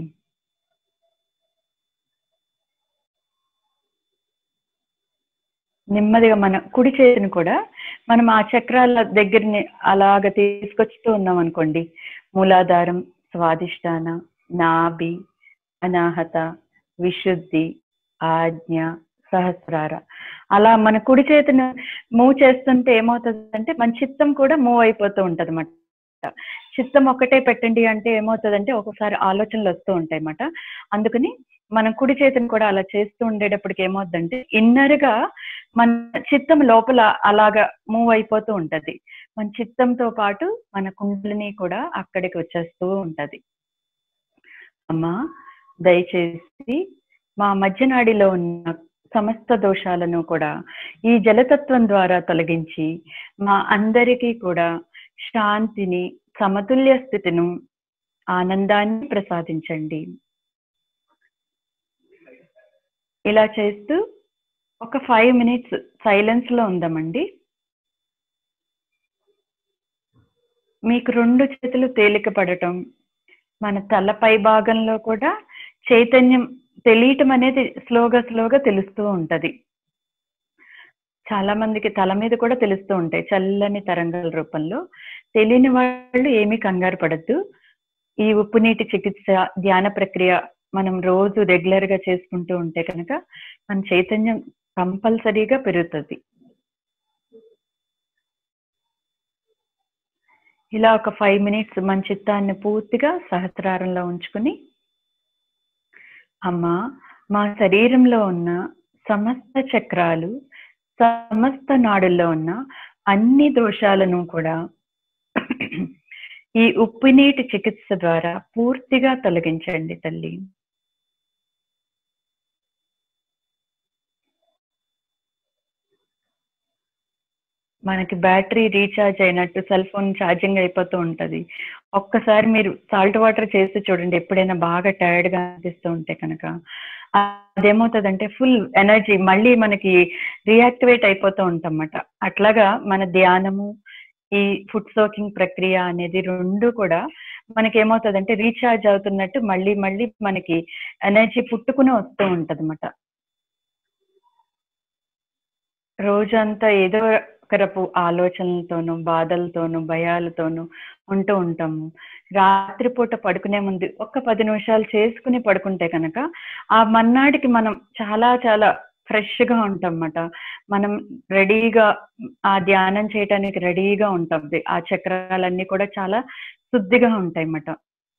నెమ్మదిగా మన కుడి చేతిని కూడా మనం ఆ చక్రాల దగ్గరని అలాగ తీసుకొచ్చుతూ ఉన్నాం అనుకోండి. మూలాధారం, స్వాదిష్టాన, నాభి, అనాహత, విశుద్ధి, ఆజ్ఞ, సహస్రార. అలా మన కుడి చేతిని మూవ్ చేస్తుంటే ఏమవుతుందంటే మన చిత్తం కూడా మూవ్ అయిపోతూ ఉంటది అన్నమాట. చిత్తం ఒక్కటే పెట్టండి అంటే ఏమవుతుందంటే ఒక్కొక్కసారి ఆలోచనలు వస్తూ ఉంటాయి అన్నమాట. అందుకని మనం కుడి చేతిని కూడా అలా చేస్తూ ఉండేటప్పటికి ఏమవుతుందంటే ఇన్నర్ గా మన చిత్తం లోపల అలాగా మూవ్ అయిపోతూ ఉంటది. మన చిత్తంతో పాటు మన కుండలిని కూడా అక్కడికి వచ్చేస్తూ ఉంటది. అమ్మా దయచేసి మా మధ్యనాడిలో ఉన్న సమస్త దోషాలను కూడా ఈ జలతత్వం ద్వారా తొలగించి మా అందరికీ కూడా శాంతిని, సమతుల్య స్థితిను, ఆనందాన్ని ప్రసాదించండి. ఇలా చేస్తూ ఒక 5 minutes సైలెన్స్ లో ఉందామండి. మీకు 2 చేతులు తేలిక పడటం, మన తల పై భాగంలో కూడా చైతన్యం తెలియటం అనేది స్లోగా తెలుస్తూ ఉంటది. చాలా మందికి తల మీద కూడా తెలుస్తూ ఉంటాయి చల్లని తరంగాల రూపంలో. తెలియని వాళ్ళు ఏమీ కంగారు పడద్దు. ఈ ఉప్పు నీటి చికిత్స ధ్యాన ప్రక్రియ మనం రోజు రెగ్యులర్ గా చేసుకుంటూ ఉంటే కనుక మన చైతన్యం కంపల్సరీగా పెరుగుతుంది. ఇలా ఒక 5 minutes మన చిత్తాన్ని పూర్తిగా సహస్రారంలో ఉంచుకుని, అమ్మా మా శరీరంలో ఉన్న సమస్త చక్రాలు, సమస్త నాడుల్లో ఉన్న అన్ని దోషాలను కూడా ఈ ఉప్పు నీటి చికిత్స ద్వారా పూర్తిగా తొలగించండి తల్లి. మనకి బ్యాటరీ రీఛార్జ్ అయినట్టు సెల్ ఫోన్ ఛార్జింగ్ అయిపోతూ ఉంటది. ఒక్కసారి మీరు సాల్ట్ వాటర్ చేసి చూడండి, ఎప్పుడైనా బాగా టైర్డ్ గా అనిపిస్తూ ఉంటే కనుక అదేమవుతుందంటే ఫుల్ ఎనర్జీ మళ్ళీ మనకి రియాక్టివేట్ అయిపోతూ ఉంటామన్నమాట. అట్లాగా మన ధ్యానము, ఈ ఫుడ్ సోకింగ్ ప్రక్రియ అనేది 2 కూడా మనకి ఏమవుతుందంటే రీఛార్జ్ అవుతున్నట్టు మళ్ళీ మనకి ఎనర్జీ పుట్టుకుని వస్తూ ఉంటది అన్నమాట. రోజంతా ఏదో ఒకరపు ఆలోచనలతోనూ, బాధలతోనూ, భయాలతోనూ ఉంటూ ఉంటాము. రాత్రిపూట పడుకునే ముందు ఒక్క 10 నిమిషాలు చేసుకుని పడుకుంటే కనుక ఆ మన్నాడికి మనం చాలా ఫ్రెష్ గా ఉంటాం అన్నమాట. మనం రెడీగా ఆ ధ్యానం చేయటానికి రెడీగా ఉంటాం. ఆ చక్రాలన్నీ కూడా చాలా శుద్ధిగా ఉంటాయి అన్నమాట.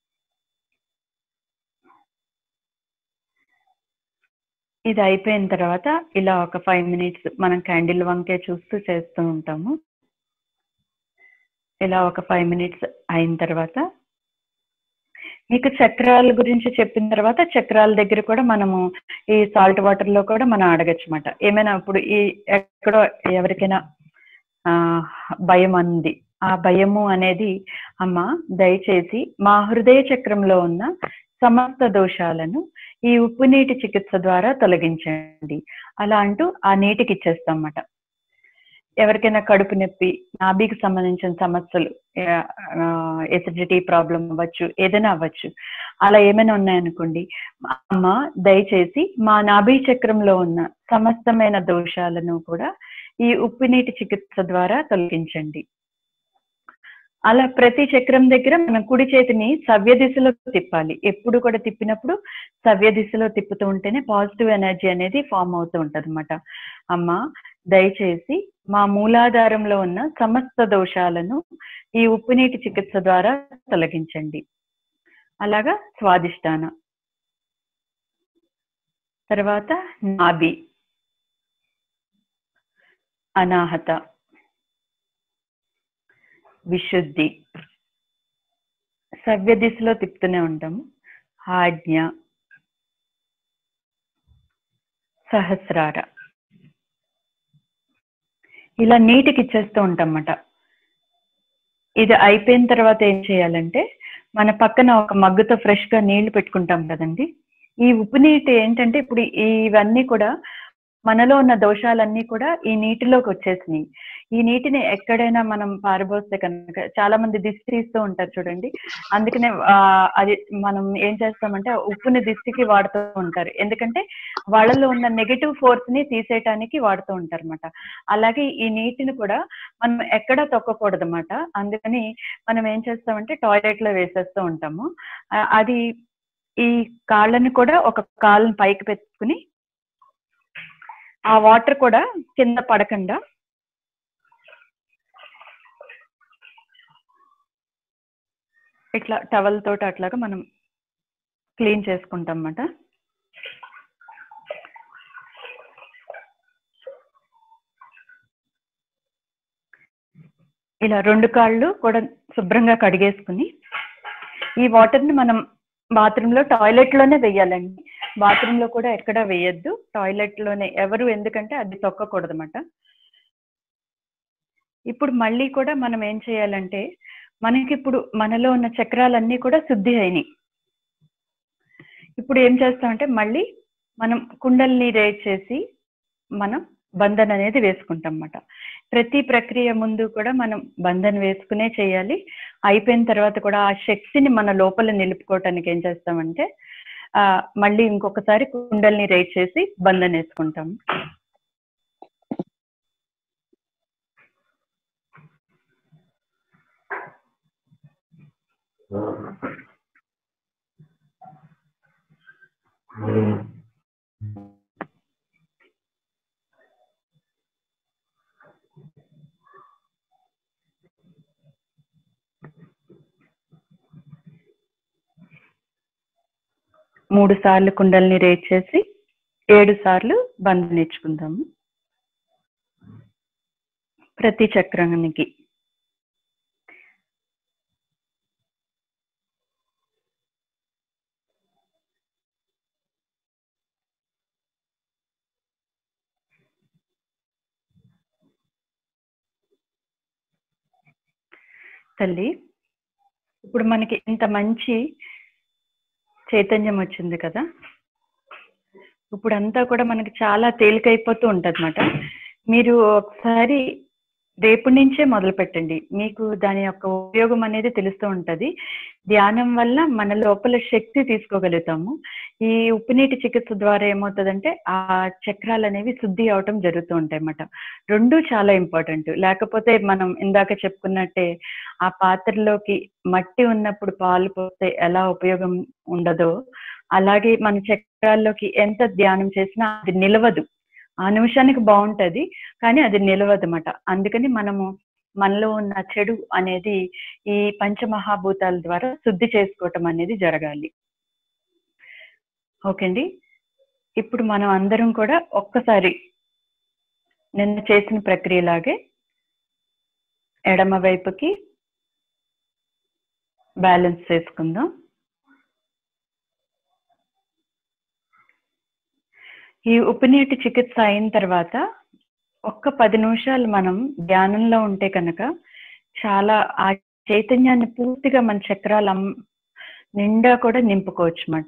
ఇది అయిపోయిన తర్వాత ఇలా ఒక 5 minutes మనం క్యాండిల్ వంకే చూస్తూ చేస్తూ ఉంటాము. ఇలా ఒక 5 minutes అయిన తర్వాత మీకు చక్రాల గురించి చెప్పిన తర్వాత చక్రాల దగ్గర కూడా మనము ఈ సాల్ట్ వాటర్ లో కూడా మనం అడగచ్చు అన్నమాట. ఏమైనా ఇప్పుడు ఈ ఎక్కడో ఎవరికైనా భయం అంది, ఆ భయము అనేది అమ్మ దయచేసి మా హృదయ చక్రంలో ఉన్న సమస్త దోషాలను ఈ ఉప్పు నీటి చికిత్స ద్వారా తొలగించండి అలా అంటూ ఆ నీటికి ఇచ్చేస్తాం అన్నమాట. ఎవరికైనా కడుపు నొప్పి, నాభికి సంబంధించిన సమస్యలు, ఎసిడిటీ ప్రాబ్లం అవ్వచ్చు, ఏదైనా అవ్వచ్చు, అలా ఏమైనా ఉన్నాయనుకోండి, అమ్మ దయచేసి మా నాభి చక్రంలో ఉన్న సమస్తమైన దోషాలను కూడా ఈ ఉప్పు నీటి చికిత్స ద్వారా తొలగించండి. అలా ప్రతి చక్రం దగ్గర మనం కుడి చేతిని సవ్య దిశలో తిప్పాలి. ఎప్పుడు కూడా తిప్పినప్పుడు సవ్య దిశలో తిప్పుతూ ఉంటేనే పాజిటివ్ ఎనర్జీ అనేది ఫామ్ అవుతూ ఉంటది అన్నమాట. అమ్మ దయచేసి మా మూలాధారంలో ఉన్న సమస్త దోషాలను ఈ ఉప్పు నీటి చికిత్స ద్వారా తొలగించండి. అలాగా స్వాదిష్టాన, తర్వాత నాభి, అనాహత, విశుద్ధి, సవ్య దిశలో తిప్పుతూనే ఉంటాము, ఆజ్ఞ, సహస్రార. ఇలా నీటికి ఇచ్చేస్తూ ఉంటాం అన్నమాట. ఇది అయిపోయిన తర్వాత ఏం చేయాలంటే మన పక్కన ఒక మగ్గుతో ఫ్రెష్ గా నీళ్లు పెట్టుకుంటాం కదండి. ఈ ఉప్పు నీటి ఏంటంటే ఇప్పుడు ఇవన్నీ కూడా మనలో ఉన్న దోషాలన్నీ కూడా ఈ నీటిలోకి వచ్చేసినాయి. ఈ నీటిని ఎక్కడైనా మనం పారబోస్తే కనుక, చాలా మంది దిష్టి తీస్తూ ఉంటారు చూడండి, అందుకనే అది మనం ఏం చేస్తామంటే ఉప్పుని దిష్టికి వాడుతూ ఉంటారు, ఎందుకంటే వాళ్ళలో ఉన్న నెగటివ్ ఫోర్స్ ని తీసేయటానికి వాడుతూ ఉంటారు అనమాట. అలాగే ఈ నీటిని కూడా మనం ఎక్కడా తొక్కకూడదు అనమాట. అందుకని మనం ఏం చేస్తామంటే టాయిలెట్ లో వేసేస్తూ ఉంటాము. అది ఈ కాళ్ళని కూడా ఒక కాళ్ళని పైకి పెట్టుకుని ఆ వాటర్ కూడా కింద పడకుండా ఇట్లా టవల్ తోటి అట్లాగా మనం క్లీన్ చేసుకుంటాం అన్నమాట. ఇలా 2 కాళ్ళు కూడా శుభ్రంగా కడిగేసుకుని ఈ వాటర్ ని మనం బాత్రూమ్ లో, టాయిలెట్ లోనే వేయాలండి. బాత్రూమ్ లో కూడా ఎక్కడ వేయద్దు, టాయిలెట్ లోనే. ఎవరు, ఎందుకంటే అది తొక్కకూడదు అన్నమాట. ఇప్పుడు మళ్ళీ కూడా మనం ఏం చేయాలంటే, మనకి ఇప్పుడు మనలో ఉన్న చక్రాలన్నీ కూడా శుద్ధి అయినాయి. ఇప్పుడు ఏం చేస్తామంటే మళ్ళీ మనం కుండల్ని రేజ్ చేసి మనం బంధన్ అనేది వేసుకుంటాం అన్నమాట. ప్రతి ప్రక్రియ ముందు కూడా మనం బంధన్ వేసుకునే చేయాలి. అయిపోయిన తర్వాత కూడా ఆ శక్తిని మన లోపల నిలుపుకోవటానికి ఏం చేస్తామంటే మళ్ళీ ఇంకొకసారి కుండల్ని రేజ్ చేసి బంధన్ వేసుకుంటాం. మూడు సార్లు కుండల్ని రేజ్ చేసి 7 సార్లు బంధన్ ఇచ్చుకుందాము ప్రతి చక్రానికి. తల్లి, ఇప్పుడు మనకి ఇంత మంచి చైతన్యం వచ్చింది కదా, ఇప్పుడు అంతా కూడా మనకి చాలా తేలికైపోతూ ఉంటుంది అన్నమాట. మీరు ఒకసారి రేపు నుంచే మొదలు పెట్టండి, మీకు దాని యొక్క ఉపయోగం అనేది తెలుస్తూ ఉంటది. ధ్యానం వల్ల మన లోపల శక్తి తీసుకోగలుగుతాము. ఈ ఉప్పునీటి చికిత్స ద్వారా ఏమవుతుందంటే ఆ చక్రాలు అనేవి శుద్ధి అవటం జరుగుతూ ఉంటాయి అన్నమాట. 2 చాలా ఇంపార్టెంట్. లేకపోతే మనం ఇందాక చెప్పుకున్నట్టే ఆ పాత్రలోకి మట్టి ఉన్నప్పుడు పాలు పోస్తే ఎలా ఉపయోగం ఉండదో, అలాగే మన చక్రాల్లోకి ఎంత ధ్యానం చేసినా అది నిలవదు. ఆ నిమిషానికి బాగుంటది, కానీ అది నిలవదు అన్నమాట. అందుకని మనము మనలో ఉన్న చెడు అనేది ఈ పంచమహాభూతాల ద్వారా శుద్ధి చేసుకోవటం అనేది జరగాలి. ఓకే అండి. ఇప్పుడు మనం అందరం కూడా ఒక్కసారి నిన్న చేసిన ప్రక్రియలాగే ఎడమ వైపుకి బ్యాలెన్స్ చేసుకుందాం. ఈ ఉప్పునీటి చికిత్స అయిన తర్వాత ఒక్క 10 నిమిషాలు మనం ధ్యానంలో ఉంటే కనుక చాలా ఆ చైతన్యాన్ని పూర్తిగా మన చక్రాల నిండా కూడా నింపుకోవచ్చు అన్నమాట.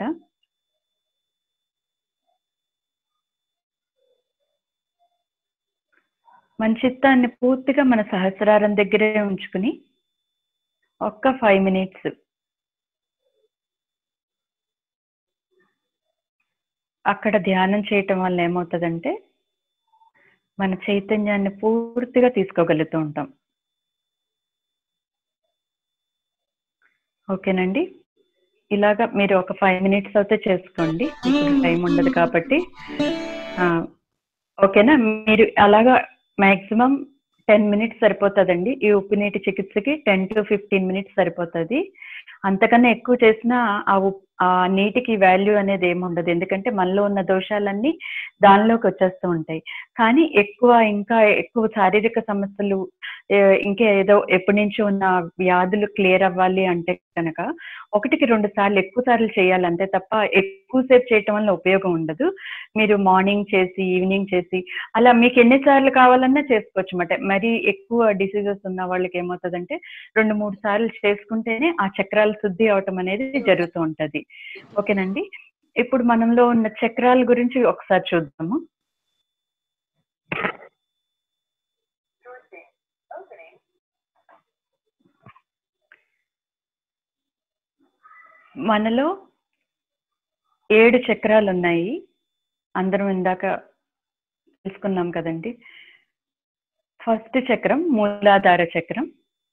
మన చిత్తాన్ని పూర్తిగా మన సహస్రారం దగ్గరే ఉంచుకుని ఒక్క 5 మినిట్స్ అక్కడ ధ్యానం చేయటం వల్ల ఏమవుతుందంటే మన చైతన్యాన్ని పూర్తిగా తీసుకోగలుగుతూ ఉంటాం. ఓకేనండి. ఇలాగా మీరు ఒక 5 మినిట్స్ అయితే చేసుకోండి, ఇప్పుడు టైం ఉండదు కాబట్టి. ఓకేనా? మీరు అలాగా మాక్సిమం 10 మినిట్స్ సరిపోతుందండి. ఈ ఉప్పునీటి చికిత్సకి 10 to 15 మినిట్స్ సరిపోతుంది. అంతకన్నా ఎక్కువ చేసినా ఆ నీటికి వాల్యూ అనేది ఏముండదు, ఎందుకంటే మనలో ఉన్న దోషాలన్నీ దానిలోకి వచ్చేస్తూ ఉంటాయి. కానీ ఇంకా ఎక్కువ శారీరక సమస్యలు, ఇంకా ఏదో ఎప్పటి నుంచి ఉన్న వ్యాధులు క్లియర్ అవ్వాలి అంటే కనుక 1కి 2 సార్లు ఎక్కువ సార్లు చేయాలంటే తప్ప ఎక్కువసేపు చేయటం వల్ల ఉపయోగం ఉండదు. మీరు మార్నింగ్ చేసి ఈవినింగ్ చేసి అలా మీకు ఎన్నిసార్లు కావాలన్నా చేసుకోవచ్చు అన్నమాట. మరీ ఎక్కువ డిసీజెస్ ఉన్న వాళ్ళకి ఏమవుతుందంటే 2-3 సార్లు చేసుకుంటేనే ఆ చక్రాలు శుద్ధి అవటం అనేది జరుగుతూ ఉంటది. ఓకేనండి. ఇప్పుడు మనంలో ఉన్న చక్రాల గురించి ఒకసారి చూద్దాము. మనలో 7 చక్రాలు ఉన్నాయి. అందరం ఇందాక తెలుసుకున్నాం కదండి. ఫస్ట్ చక్రం మూలాధార చక్రం.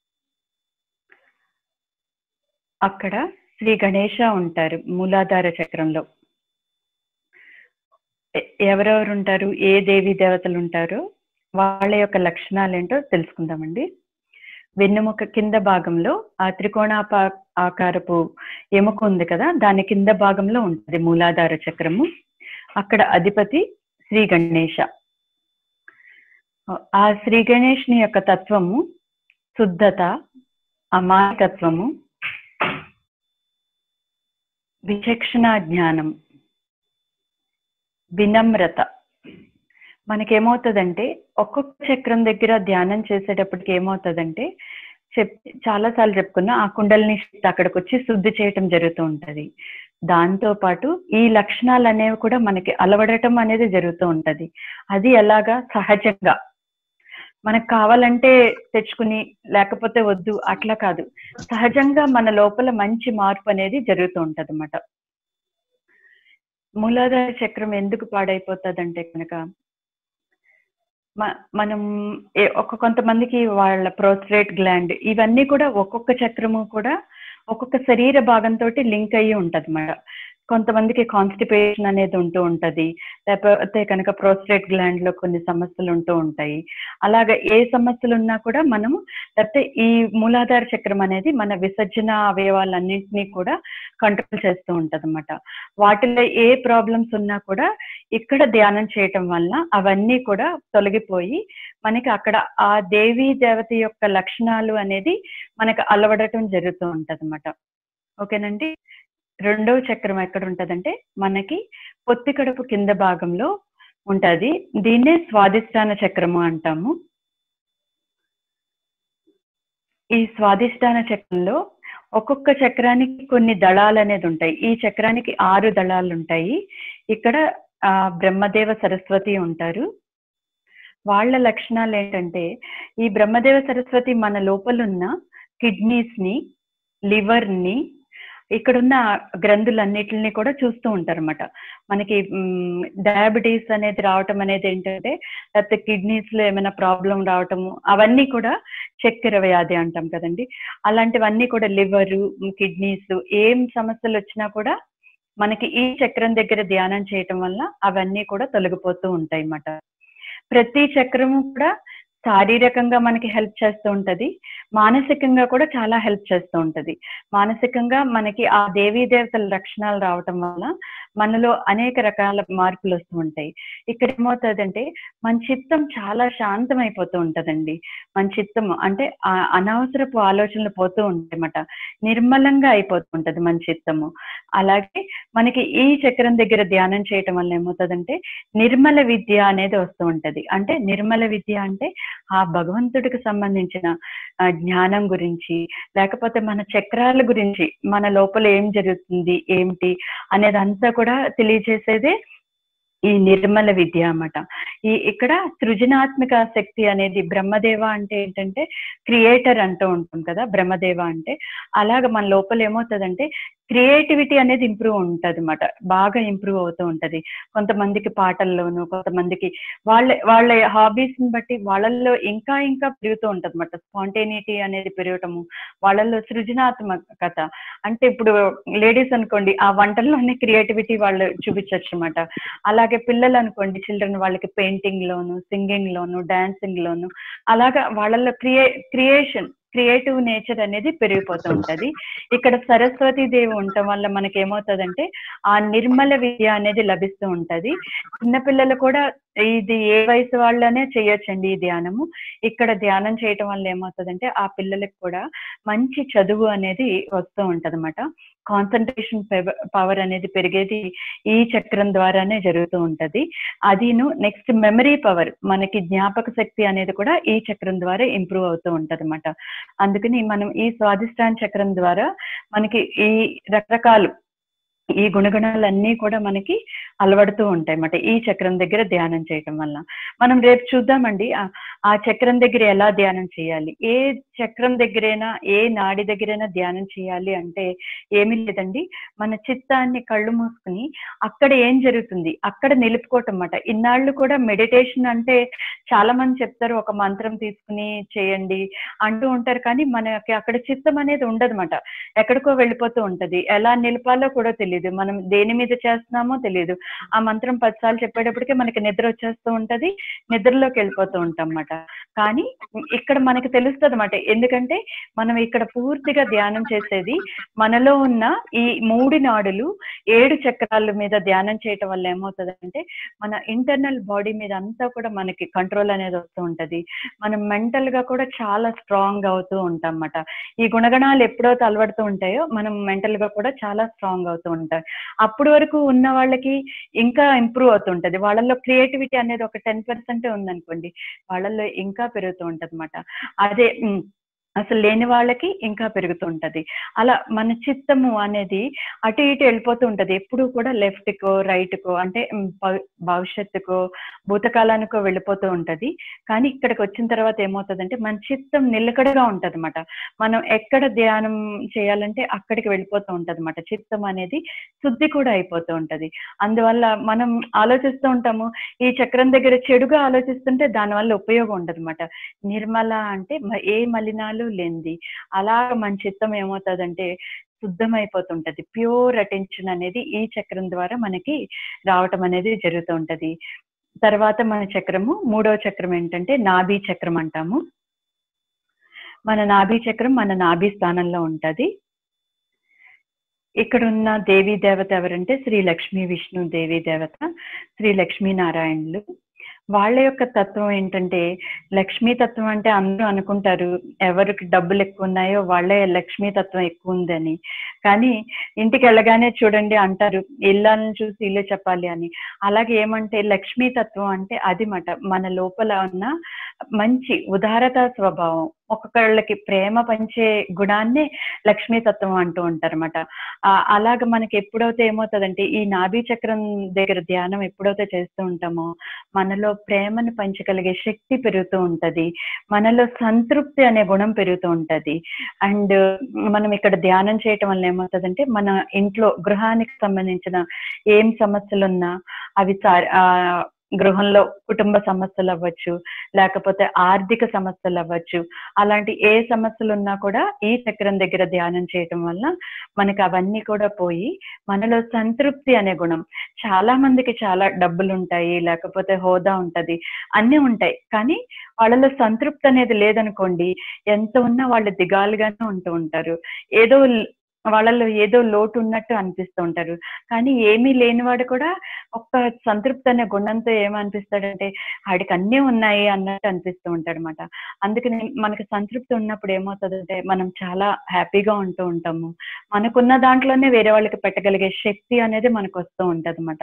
అక్కడ శ్రీ గణేశ ఉంటారు మూలాధార చక్రంలో. ఎవరెవరు ఉంటారు, ఏ దేవీ దేవతలు ఉంటారో వాళ్ళ యొక్క లక్షణాలు ఏంటో తెలుసుకుందామండి. వెన్నెముక కింద భాగంలో ఆ ఆకారపు ఎముక ఉంది కదా, దాని కింద భాగంలో ఉంటుంది మూలాధార చక్రము. అక్కడ అధిపతి శ్రీ గణేశ. ఆ శ్రీ గణేష్ని యొక్క తత్వము శుద్ధత, అమాయకత్వము, విచక్షణ జ్ఞానం, వినమ్రత. మనకేమవుతుందంటే ఒక్కొక్క చక్రం దగ్గర ధ్యానం చేసేటప్పటికి ఏమవుతుందంటే చాలాసార్లు చెప్పుకున్నా ఆ కుండలిని అక్కడికి వచ్చి శుద్ధి చేయటం జరుగుతూ ఉంటది. దాంతో పాటు ఈ లక్షణాలు అనేవి కూడా మనకి అలవడటం అనేది జరుగుతూ ఉంటది. అది ఎలాగా? సహజంగా మనకు కావాలంటే తెచ్చుకుని లేకపోతే వద్దు అట్లా కాదు, సహజంగా మన లోపల మంచి మార్పు అనేది జరుగుతూ ఉంటది అన్నమాట. మూలాధార చక్రం ఎందుకు పాడైపోతుందంటే కనుక మనం కొంతమందికి వాళ్ళ ప్రోస్ట్రేట్ గ్లాండ్ ఇవన్నీ కూడా ఒక్కొక్క చక్రము కూడా ఒక్కొక్క శరీర భాగంతో లింక్ అయ్యి ఉంటది అన్నమాట. కొంతమందికి కాన్స్టిపేషన్ అనేది ఉంటూ ఉంటది, లేకపోతే కనుక ప్రోస్ట్రేట్ గ్లాండ్ లో కొన్ని సమస్యలు ఉంటూ ఉంటాయి. అలాగే ఏ సమస్యలు ఉన్నా కూడా మనము లేకపోతే ఈ మూలాధార చక్రం అనేది మన విసర్జన అవయవాలన్నింటినీ కూడా కంట్రోల్ చేస్తూ ఉంటది అన్నమాట. వాటిలో ఏ ప్రాబ్లమ్స్ ఉన్నా కూడా ఇక్కడ ధ్యానం చేయటం వల్ల అవన్నీ కూడా తొలగిపోయి మనకి అక్కడ ఆ దేవీ దేవత యొక్క లక్షణాలు అనేది మనకు అలవడటం జరుగుతూ ఉంటది అన్నమాట. ఓకేనండి. రెండవ చక్రం ఎక్కడ ఉంటదంటే మనకి పొత్తి కడుపు కింద భాగంలో ఉంటది. దీన్నే స్వాదిష్టాన చక్రము అంటాము. ఈ స్వాదిష్టాన చక్రంలో ఒక్కొక్క చక్రానికి కొన్ని దళాలు అనేది ఉంటాయి. ఈ చక్రానికి 6 దళాలు ఉంటాయి. ఇక్కడ బ్రహ్మదేవ సరస్వతి ఉంటారు. వాళ్ళ లక్షణాలు ఏంటంటే ఈ బ్రహ్మదేవ సరస్వతి మన లోపలున్న కిడ్నీస్ ని, లివర్ ని, ఇక్కడున్న గ్రంథులన్నిటిని కూడా చూస్తూ ఉంటారు అన్నమాట. మనకి డయాబెటీస్ అనేది రావటం అనేది ఏంటంటే లేకపోతే కిడ్నీస్ లో ఏమైనా ప్రాబ్లం రావటము అవన్నీ కూడా చక్కెర వ్యాధి అంటాం కదండి. అలాంటివన్నీ కూడా లివరు, కిడ్నీస్ ఏం సమస్యలు వచ్చినా కూడా మనకి ఈ చక్రం దగ్గర ధ్యానం చేయటం వల్ల అవన్నీ కూడా తొలగిపోతూ ఉంటాయి అన్నమాట. ప్రతి చక్రము కూడా శారీరకంగా మనకి హెల్ప్ చేస్తూ ఉంటది, మానసికంగా కూడా చాలా హెల్ప్ చేస్తూ ఉంటది. మానసికంగా మనకి ఆ దేవీ దేవతల లక్షణాలు రావటం వల్ల మనలో అనేక రకాల మార్పులు వస్తూ ఉంటాయి. ఇక్కడ ఏమవుతుందంటే మన చిత్తం చాలా శాంతమైపోతూ ఉంటదండి. మన చిత్తం అంటే అనవసరపు ఆలోచనలు పోతూ ఉంటాయి అన్నమాట. నిర్మలంగా అయిపోతూ ఉంటది మన చిత్తము. అలాగే మనకి ఈ చక్రం దగ్గర ధ్యానం చేయటం వల్ల ఏమవుతుందంటే నిర్మల విద్య అనేది వస్తూ ఉంటది. అంటే నిర్మల విద్య అంటే ఆ భగవంతుడికి సంబంధించిన జ్ఞానం గురించి, లేకపోతే మన చక్రాల గురించి, మన లోపల ఏం జరుగుతుంది ఏమిటి అనేదంతా కూడా తెలియజేసేదే ఈ నిర్మల విద్య అన్నమాట. ఇక్కడ సృజనాత్మక శక్తి అనేది బ్రహ్మదేవ అంటే ఏంటంటే క్రియేటర్ అంటూ ఉంటాం కదా బ్రహ్మదేవ అంటే. అలాగ మన లోపల ఏమవుతుందంటే క్రియేటివిటీ అనేది ఇంప్రూవ్ ఉంటది అన్నమాట, బాగా ఇంప్రూవ్ అవుతూ ఉంటది. కొంతమందికి పాటల్లోను, కొంతమందికి వాళ్ళ హాబీస్ ని బట్టి వాళ్ళల్లో ఇంకా ఇంకా పెరుగుతూ ఉంటది అన్నమాట. స్పాంటేనిటీ అనేది పెరగటము, వాళ్ళల్లో సృజనాత్మకత. అంటే ఇప్పుడు లేడీస్ అనుకోండి ఆ వంటల్లోనే క్రియేటివిటీ వాళ్ళు చూపించవచ్చు అన్నమాట. అలాగే పిల్లలు అనుకోండి చిల్డ్రన్, వాళ్ళకి పెయింటింగ్ లోను, సింగింగ్ లోను, డాన్సింగ్ లోను అలాగా వాళ్ళల్లో క్రియేటివ్ నేచర్ అనేది పెరిగిపోతూ ఉంటది. ఇక్కడ సరస్వతీ దేవి ఉండటం వల్ల మనకి ఏమవుతుందంటే ఆ నిర్మల విద్య అనేది లభిస్తూ ఉంటది. చిన్నపిల్లలు కూడా ఇది ఏ వయసు వాళ్ళనే చేయొచ్చండి ఈ ధ్యానము. ఇక్కడ ధ్యానం చేయటం వల్ల ఏమవుతుందంటే ఆ పిల్లలకు కూడా మంచి చదువు అనేది వస్తూ ఉంటది అన్నమాట. కాన్సన్ట్రేషన్ పవర్ అనేది పెరిగేది ఈ చక్రం ద్వారానే జరుగుతూ ఉంటది. అదిను నెక్స్ట్ మెమరీ పవర్, మనకి జ్ఞాపక శక్తి అనేది కూడా ఈ చక్రం ద్వారా ఇంప్రూవ్ అవుతూ ఉంటది అన్నమాట. అందుకని మనం ఈ స్వాదిష్టాన చక్రం ద్వారా మనకి ఈ రకరకాలు ఈ గుణగణాలన్నీ కూడా మనకి అలవడుతూ ఉంటాయి అన్నమాట ఈ చక్రం దగ్గర ధ్యానం చేయటం వల్ల. మనం రేపు చూద్దామండి ఆ చక్రం దగ్గర ఎలా ధ్యానం చేయాలి. ఏ చక్రం దగ్గరైనా ఏ నాడి దగ్గరైనా ధ్యానం చేయాలి అంటే ఏమీ లేదండి, మన చిత్తాన్ని కళ్ళు మూసుకుని అక్కడ ఏం జరుగుతుంది అక్కడ నిలుపుకోవటం అన్నమాట. ఇన్నాళ్ళు కూడా మెడిటేషన్ అంటే చాలా మంది చెప్తారు ఒక మంత్రం తీసుకుని చేయండి అంటూ ఉంటారు, కానీ మనకి అక్కడ చిత్తం అనేది ఉండదన్నమాట. ఎక్కడికో వెళ్ళిపోతూ ఉంటది, ఎలా నిలపాలో కూడా తెలియదు, మనం దేని మీద చేస్తున్నామో తెలియదు. ఆ మంత్రం 10 సార్లు చెప్పేటప్పటికే మనకి నిద్ర వచ్చేస్తూ ఉంటది, నిద్రలోకి వెళ్ళిపోతూ ఉంటాం అన్నమాట. కానీ ఇక్కడ మనకి తెలుస్తుంది అన్నమాట, ఎందుకంటే మనం ఇక్కడ పూర్తిగా ధ్యానం చేసేది మనలో ఉన్న ఈ 3 నాడులు 7 చక్రాల మీద ధ్యానం చేయటం వల్ల ఏమవుతుందంటే మన ఇంటర్నల్ బాడీ మీద అంతా కూడా మనకి కంట్రోల్ అనేది వస్తూ ఉంటది. మనం మెంటల్ గా కూడా చాలా స్ట్రాంగ్ అవుతూ ఉంటాం అన్నమాట. ఈ గుణగణాలు ఎప్పుడైతే అలవడుతూ ఉంటాయో మనం మెంటల్ గా కూడా చాలా స్ట్రాంగ్ అవుతూ ఉంటాం. అప్పటి వరకు ఉన్న వాళ్ళకి ఇంకా ఇంప్రూవ్ అవుతుంటది. వాళ్ళల్లో క్రియేటివిటీ అనేది ఒక 10% ఉందనుకోండి, వాళ్ళల్లో ఇంకా పెరుగుతూ ఉంటది అన్నమాట. అదే అసలు లేని వాళ్ళకి ఇంకా పెరుగుతూ ఉంటది. అలా మన చిత్తము అనేది అటు ఇటు వెళ్ళిపోతూ ఉంటది, ఎప్పుడు కూడా లెఫ్ట్ కో రైట్ కో అంటే భవిష్యత్తుకో భూతకాలానికో వెళ్ళిపోతూ ఉంటది. కానీ ఇక్కడికి వచ్చిన తర్వాత ఏమవుతుందంటే మన చిత్తం నిలకడగా ఉంటది అన్నమాట. మనం ఎక్కడ ధ్యానం చేయాలంటే అక్కడికి వెళ్ళిపోతూ ఉంటది అన్నమాట. చిత్తం అనేది శుద్ధి కూడా అయిపోతూ ఉంటది. అందువల్ల మనం ఆలోచిస్తూ ఉంటాము, ఈ చక్రం దగ్గర చెడుగా ఆలోచిస్తుంటే దానివల్ల ఉపయోగం ఉండదు అన్నమాట. నిర్మల అంటే ఏ మలినాలు లేనిది. అలా మన చిత్తం ఏమవుతుందంటే శుద్ధమైపోతుంటది. ప్యూర్ అటెన్షన్ అనేది ఈ చక్రం ద్వారా మనకి రావటం అనేది జరుగుతూ ఉంటది. తర్వాత మన చక్రము 3వ చక్రం ఏంటంటే నాభి చక్రం అంటాము. మన నాభి చక్రం మన నాభి స్థానంలో ఉంటది. ఇక్కడ ఉన్న దేవీ దేవత ఎవరంటే శ్రీ లక్ష్మీ విష్ణు దేవీ దేవత, శ్రీ లక్ష్మీనారాయణులు. వాళ్ళ యొక్క తత్వం ఏంటంటే లక్ష్మీ తత్వం అంటే అందరూ అనుకుంటారు ఎవరికి డబ్బులు ఎక్కువ ఉన్నాయో వాళ్ళే లక్ష్మీ తత్వం ఎక్కువ ఉందని. కానీ ఇంటికి వెళ్ళగానే చూడండి అంటారు ఇళ్ళని చూసి ఇల్లు చెప్పాలి అని. అలాగే ఏమంటే లక్ష్మీ తత్వం అంటే అది మాట, మన లోపల ఉన్న మంచి ఉదారత స్వభావం, ఒక్కొక్కళ్ళకి ప్రేమ పంచే గుణాన్ని లక్ష్మీ తత్వం అంటూ ఉంటారన్నమాట. అలాగ మనకి ఎప్పుడైతే ఏమవుతుందంటే ఈ నాభి చక్రం దగ్గర ధ్యానం ఎప్పుడైతే చేస్తూ ఉంటామో మనలో ప్రేమను పంచగలిగే శక్తి పెరుగుతూ ఉంటది, మనలో సంతృప్తి అనే గుణం పెరుగుతూ ఉంటది. అండ్ మనం ఇక్కడ ధ్యానం చేయటం వల్ల ఏమవుతుందంటే మన ఇంట్లో గృహానికి సంబంధించిన ఏం సమస్యలు ఉన్నా అవి గృహంలో కుటుంబ సమస్యలు అవ్వచ్చు, లేకపోతే ఆర్థిక సమస్యలు అవ్వచ్చు, అలాంటి ఏ సమస్యలు ఉన్నా కూడా ఈ చక్రం దగ్గర ధ్యానం చేయటం వల్ల మనకి అవన్నీ కూడా పోయి మనలో సంతృప్తి అనే గుణం. చాలా మందికి చాలా డబ్బులు ఉంటాయి, లేకపోతే హోదా ఉంటది, అన్ని ఉంటాయి, కానీ వాళ్ళలో సంతృప్తి అనేది లేదనుకోండి, ఎంత ఉన్నా వాళ్ళు దిగాలుగానే ఉంటూ ఉంటారు, వాళ్ళలో ఏదో లోటు ఉన్నట్టు అనిపిస్తూ ఉంటారు. కానీ ఏమీ లేనివాడు కూడా ఒక్క సంతృప్తి అనే గుణంతో ఏమనిపిస్తాడంటే వాడికి అన్నీ ఉన్నాయి అన్నట్టు అనిపిస్తూ ఉంటాడు అనమాట. అందుకని మనకి సంతృప్తి ఉన్నప్పుడు ఏమవుతుందంటే మనం చాలా హ్యాపీగా ఉంటూ ఉంటాము, మనకున్న దాంట్లోనే వేరే వాళ్ళకి పెట్టగలిగే శక్తి అనేది మనకు వస్తూ ఉంటది అనమాట.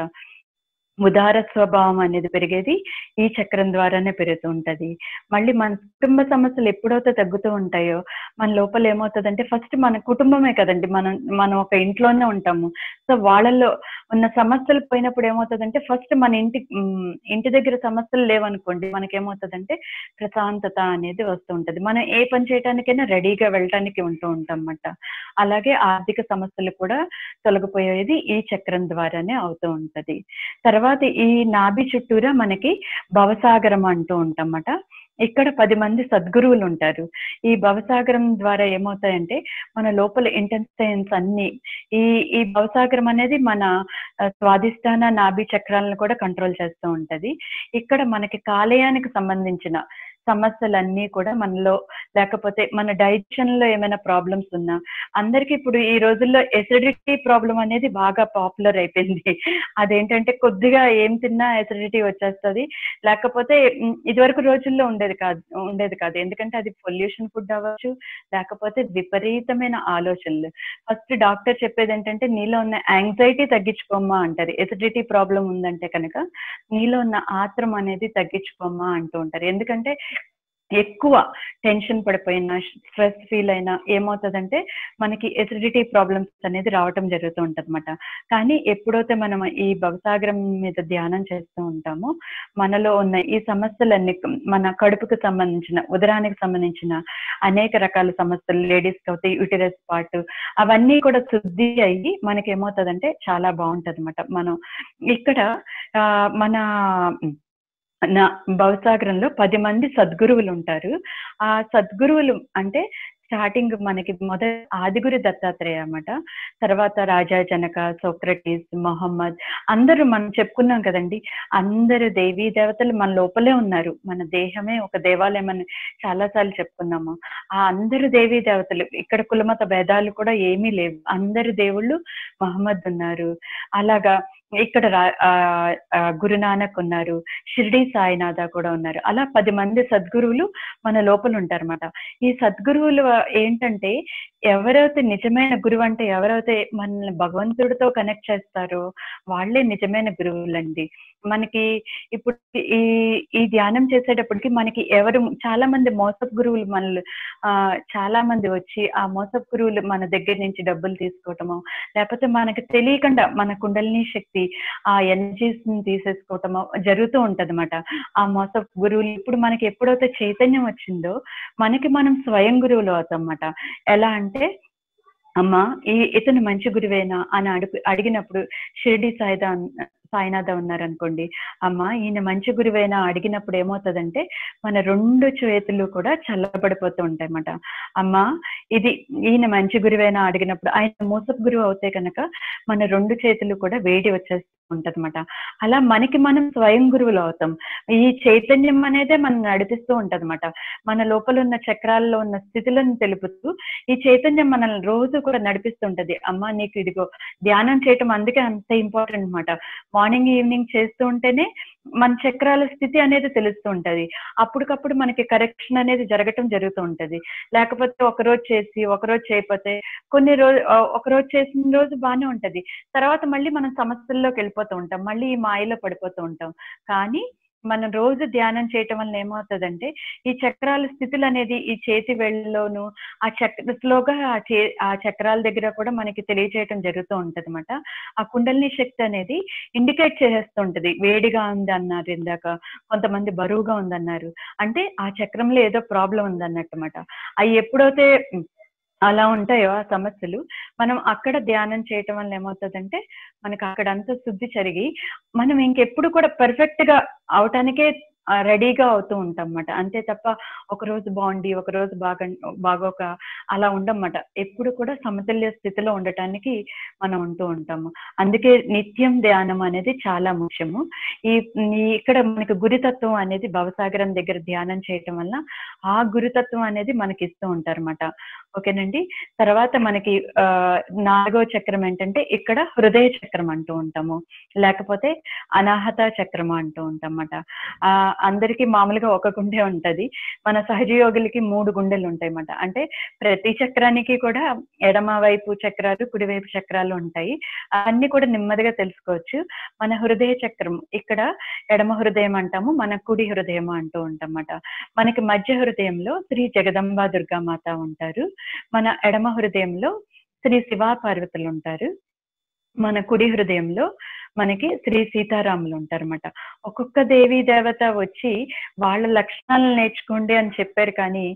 ఉదార స్వభావం అనేది పెరిగేది ఈ చక్రం ద్వారానే పెరుగుతూ ఉంటది. మళ్ళీ మన కుటుంబ సమస్యలు ఎప్పుడైతే తగ్గుతూ ఉంటాయో మన లోపల ఏమవుతుందంటే ఫస్ట్ మన కుటుంబమే కదండి, మనం ఒక ఇంట్లోనే ఉంటాము. సో వాళ్ళల్లో ఉన్న సమస్యలు పోయినప్పుడు ఏమవుతుందంటే ఫస్ట్ మన ఇంటి దగ్గర సమస్యలు లేవనుకోండి, మనకేమవుతుందంటే ప్రశాంతత అనేది వస్తూ ఉంటది, మనం ఏ పని చేయడానికైనా రెడీగా వెళ్ళటానికి ఉంటూ ఉంటాం అన్నమాట. అలాగే ఆర్థిక సమస్యలు కూడా తొలగిపోయేది ఈ చక్రం ద్వారానే అవుతూ ఉంటది. తర్వాత ఈ నాభి చుట్టూరా మనకి భవసాగరం అంటూ ఉంటామట. ఇక్కడ 10 మంది సద్గురువులు ఉంటారు. ఈ భవసాగరం ద్వారా ఏమవుతాయంటే మన లోపల ఇంటెన్షన్స్ అన్ని ఈ భవసాగరం అనేది మన స్వాధిష్టాన నాభి చక్రాలను కూడా కంట్రోల్ చేస్తూ ఉంటది. ఇక్కడ మనకి కాలేయానికి సంబంధించిన సమస్యలన్నీ కూడా మనలో, లేకపోతే మన డైజెషన్ లో ఏమైనా ప్రాబ్లమ్స్ ఉన్నా, అందరికి ఇప్పుడు ఈ రోజుల్లో ఎసిడిటీ ప్రాబ్లం అనేది బాగా పాపులర్ అయిపోయింది. అదేంటంటే కొద్దిగా ఏం తిన్నా ఎసిడిటీ వచ్చేస్తుంది, లేకపోతే ఇదివరకు రోజుల్లో ఉండేది కాదు, ఎందుకంటే అది పొల్యూషన్ ఫుడ్ అవ్వచ్చు, లేకపోతే విపరీతమైన ఆలోచనలు. ఫస్ట్ డాక్టర్ చెప్పేది ఏంటంటే నీలో ఉన్న యాంగ్జైటీ తగ్గించుకోమ్మా అంటారు. ఎసిడిటీ ప్రాబ్లం ఉందంటే కనుక నీలో ఉన్న ఆత్రం అనేది తగ్గించుకోమ్మా అంటూ ఉంటారు. ఎందుకంటే ఎక్కువ టెన్షన్ పడిపోయినా, స్ట్రెస్ ఫీల్ అయినా ఏమవుతుందంటే మనకి ఎసిడిటీ ప్రాబ్లమ్స్ అనేది రావటం జరుగుతూ ఉంటదన్నమాట. కానీ ఎప్పుడైతే మనం ఈ భవసాగరం మీద ధ్యానం చేస్తూ ఉంటామో మనలో ఉన్న ఈ సమస్యలన్నీ, మన కడుపుకు సంబంధించిన, ఉదరానికి సంబంధించిన అనేక రకాల సమస్యలు, లేడీస్కి అయితే యూటిరస్ పార్ట్, అవన్నీ కూడా శుద్ధి అయ్యి మనకి ఏమవుతుందంటే చాలా బాగుంటది అనమాట. మనం ఇక్కడ మన నా భవసాగరంలో 10 మంది సద్గురువులు ఉంటారు. ఆ సద్గురువులు అంటే స్టార్టింగ్ మనకి మొదటి ఆదిగురు దత్తాత్రేయ అన్నమాట. తర్వాత రాజా జనక, సోక్రటీస్, మొహమ్మద్, అందరూ మనం చెప్పుకున్నాం కదండి. అందరు దేవీ దేవతలు మన లోపలే ఉన్నారు. మన దేహమే ఒక దేవాలయం అని చాలాసార్లు చెప్పుకున్నాము. ఆ అందరు దేవీ దేవతలు, ఇక్కడ కులమత భేదాలు కూడా ఏమీ లేవు. అందరు దేవుళ్ళు మహమ్మద్ ఉన్నారు. అలాగా ఇక్కడ గురునానక్ ఉన్నారు, షిర్డీ సాయినాథ కూడా ఉన్నారు. అలా 10 మంది సద్గురువులు మన లోపల ఉంటారన్నమాట. ఈ సద్గురువులు ఏంటంటే, ఎవరైతే నిజమైన గురువు అంటే ఎవరైతే మనల్ని భగవంతుడితో కనెక్ట్ చేస్తారో వాళ్ళే నిజమైన గురువులండి. మనకి ఇప్పుడు ఈ ధ్యానం చేసేటప్పటికి మనకి చాలా మంది మోసపు గురువులు మనల్ని చాలా మంది వచ్చి ఆ మోసపు గురువులు మన దగ్గర నుంచి డబ్బులు తీసుకోవటమో, లేకపోతే మనకి తెలియకుండా మన కుండలిని శక్తి, ఆ ఎనర్జీస్ ని తీసేసుకోవటమో జరుగుతూ ఉంటదన్నమాట. ఆ మోసపు గురువులు ఇప్పుడు మనకి ఎప్పుడైతే చైతన్యం వచ్చిందో మనకి మనం స్వయం గురువులు అవుతాం అన్నమాట. ఎలా అంటే, అమ్మా ఇతను మంచి గురువేనా అని అడిగినప్పుడు షిర్డీ సాయినాథ ఉన్నారనుకోండి, అమ్మా ఈయన మంచి గురువేనా అడిగినప్పుడు ఏమవుతుందంటే మన 2 చేతులు కూడా చల్లబడిపోతూ ఉంటాయి అన్నమాట. అమ్మా ఈయన మంచి గురువేనా అడిగినప్పుడు, ఆయన మోసపు గురువు అవుతే కనుక మన 2 చేతులు కూడా వేడి వచ్చేస్తూ ఉంటదన్నమాట. అలా మనకి మనం స్వయం గురువులు అవుతాం. ఈ చైతన్యం అనేదే మనం నడిపిస్తూ ఉంటదన్నమాట. మన లోపల ఉన్న చక్రాల్లో ఉన్న స్థితులను తెలుపుతూ ఈ చైతన్యం మనల్ని రోజు కూడా నడిపిస్తుంటది. అమ్మ నీకు ఇదిగో ధ్యానం చేయటం అందుకే అంత ఇంపార్టెంట్ అన్నమాట. మార్నింగ్ ఈవినింగ్ చేస్తూ ఉంటేనే మన చక్రాల స్థితి అనేది తెలుస్తూ ఉంటది. అప్పటికప్పుడు మనకి కరెక్షన్ అనేది జరుగుతూ ఉంటది. లేకపోతే ఒకరోజు చేసి ఒకరోజు చేయకపోతే ఒకరోజు చేసిన రోజు బాగానే ఉంటది, తర్వాత మళ్ళీ మనం సమస్యల్లోకి వెళ్ళిపోతూ ఉంటాం, మళ్ళీ ఈ మాయలో పడిపోతూ ఉంటాం. కానీ మనం రోజు ధ్యానం చేయటం వల్ల ఏమవుతుందంటే ఈ చక్రాల స్థితులు అనేది ఈ చేతి వేళ్ళలోను స్లోగా ఆ చక్రాల దగ్గర కూడా మనకి తెలియజేయటం జరుగుతూ ఉంటది అన్నమాట. ఆ కుండలిని శక్తి అనేది ఇండికేట్ చేసేస్తూ ఉంటది. వేడిగా ఉంది అన్నారు ఇందాక, కొంతమంది బరువుగా ఉందన్నారు, అంటే ఆ చక్రంలో ఏదో ప్రాబ్లం ఉందన్నట్టు అన్నమాట. అవి ఎప్పుడైతే అలా ఉంటాయో ఆ సమస్యలు, మనం అక్కడ ధ్యానం చేయటం వల్ల ఏమవుతుందంటే మనకి అక్కడంతా శుద్ధి జరిగి మనం ఇంకెప్పుడు కూడా పర్ఫెక్ట్ గా అవటానికే రెడీగా అవుతూ ఉంటాం అన్నమాట. అంతే తప్ప ఒకరోజు బాగుండి ఒకరోజు బాగోక అలా ఉండమన్నమాట. ఎప్పుడు కూడా సమతుల్య స్థితిలో ఉండటానికి మనం ఉంటూ ఉంటాము. అందుకే నిత్యం ధ్యానం అనేది చాలా ముఖ్యము. ఇక్కడ మనకి గురుతత్వం అనేది భవసాగరం దగ్గర ధ్యానం చేయటం వల్ల ఆ గురుతత్వం అనేది మనకి ఇస్తూ ఉంటారు అన్నమాట. ఓకేనండి. తర్వాత మనకి 4వ చక్రం ఏంటంటే ఇక్కడ హృదయ చక్రం అంటూ ఉంటాము, లేకపోతే అనాహత చక్రం అంటూ ఉంటాం అన్నమాట. అందరికి మామూలుగా ఒక గుండె ఉంటది, మన సహజయోగులకి 3 గుండెలు ఉంటాయి అన్నమాట. అంటే ప్రతి చక్రానికి కూడా ఎడమ వైపు చక్రాలు, కుడివైపు చక్రాలు ఉంటాయి. అన్ని కూడా నెమ్మదిగా తెలుసుకోవచ్చు. మన హృదయ చక్రం ఇక్కడ ఎడమ హృదయం అంటాము, మన కుడి హృదయం అంటూ ఉంటాం అన్నమాట. మనకి మధ్య హృదయంలో శ్రీ జగదంబ దుర్గామాత ఉంటారు. మన ఎడమ హృదయంలో శ్రీ శివ పార్వతులు ఉంటారు. మన కుడి హృదయంలో మనకి శ్రీ సీతారాములు ఉంటారన్నమాట. ఒక్కొక్క దేవీ దేవత వచ్చి వాళ్ళ లక్షణాలను నేర్చుకోండి అని చెప్పారు, కానీ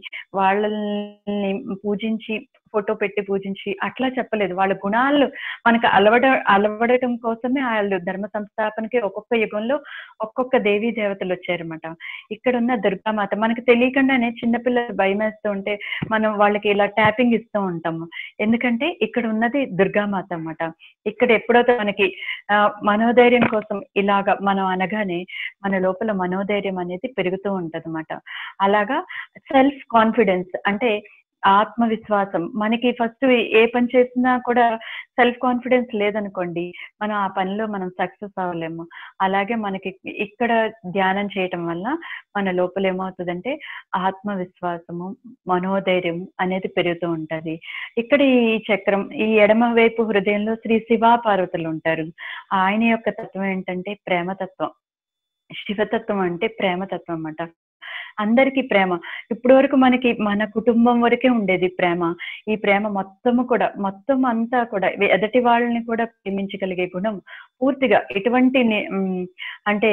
వాళ్ళని పూజించి ఫోటో పెట్టి పూజించి అట్లా చెప్పలేదు. వాళ్ళ గుణాలు మనకు అలవడటం కోసమే వాళ్ళు ధర్మ సంస్థాపనకి ఒక్కొక్క యుగంలో ఒక్కొక్క దేవీ దేవతలు వచ్చారన్నమాట. ఇక్కడ ఉన్న దుర్గామాత మనకి తెలియకుండానే చిన్నపిల్లలు భయం వేస్తూ ఉంటే మనం వాళ్ళకి ఇలా ట్యాపింగ్ ఇస్తూ ఉంటాము. ఎందుకంటే ఇక్కడ ఉన్నది దుర్గామాత అన్నమాట. ఇక్కడ ఎప్పుడైతే మనకి మనోధైర్యం కోసం ఇలాగా మనం అనగానే మన లోపల మనోధైర్యం అనేది పెరుగుతూ ఉంటది అన్నమాట. అలాగా సెల్ఫ్ కాన్ఫిడెన్స్ అంటే ఆత్మవిశ్వాసం. మనకి ఫస్ట్ ఏ పని చేసినా కూడా సెల్ఫ్ కాన్ఫిడెన్స్ లేదనుకోండి, మనం ఆ పనిలో మనం సక్సెస్ అవ్వలేము. అలాగే మనకి ఇక్కడ ధ్యానం చేయటం వల్ల మన లోపల ఏమవుతుందంటే ఆత్మవిశ్వాసము, మనోధైర్యం అనేది పెరుగుతూ ఉంటది. ఇక్కడ ఈ చక్రం, ఈ ఎడమ వైపు హృదయంలో శ్రీ శివ పార్వతులు ఉంటారు. ఆయన యొక్క తత్వం ఏంటంటే ప్రేమతత్వం. శివతత్వం అంటే ప్రేమతత్వం అన్నమాట. అందరికీ ప్రేమ. ఇప్పటి వరకు మనకి మన కుటుంబం వరకే ఉండేది ప్రేమ. ఈ ప్రేమ మొత్తం అంతా కూడా ఎదటి వాళ్ళని కూడా ప్రేమించగలిగే గుణం పూర్తిగా ఎటువంటి అంటే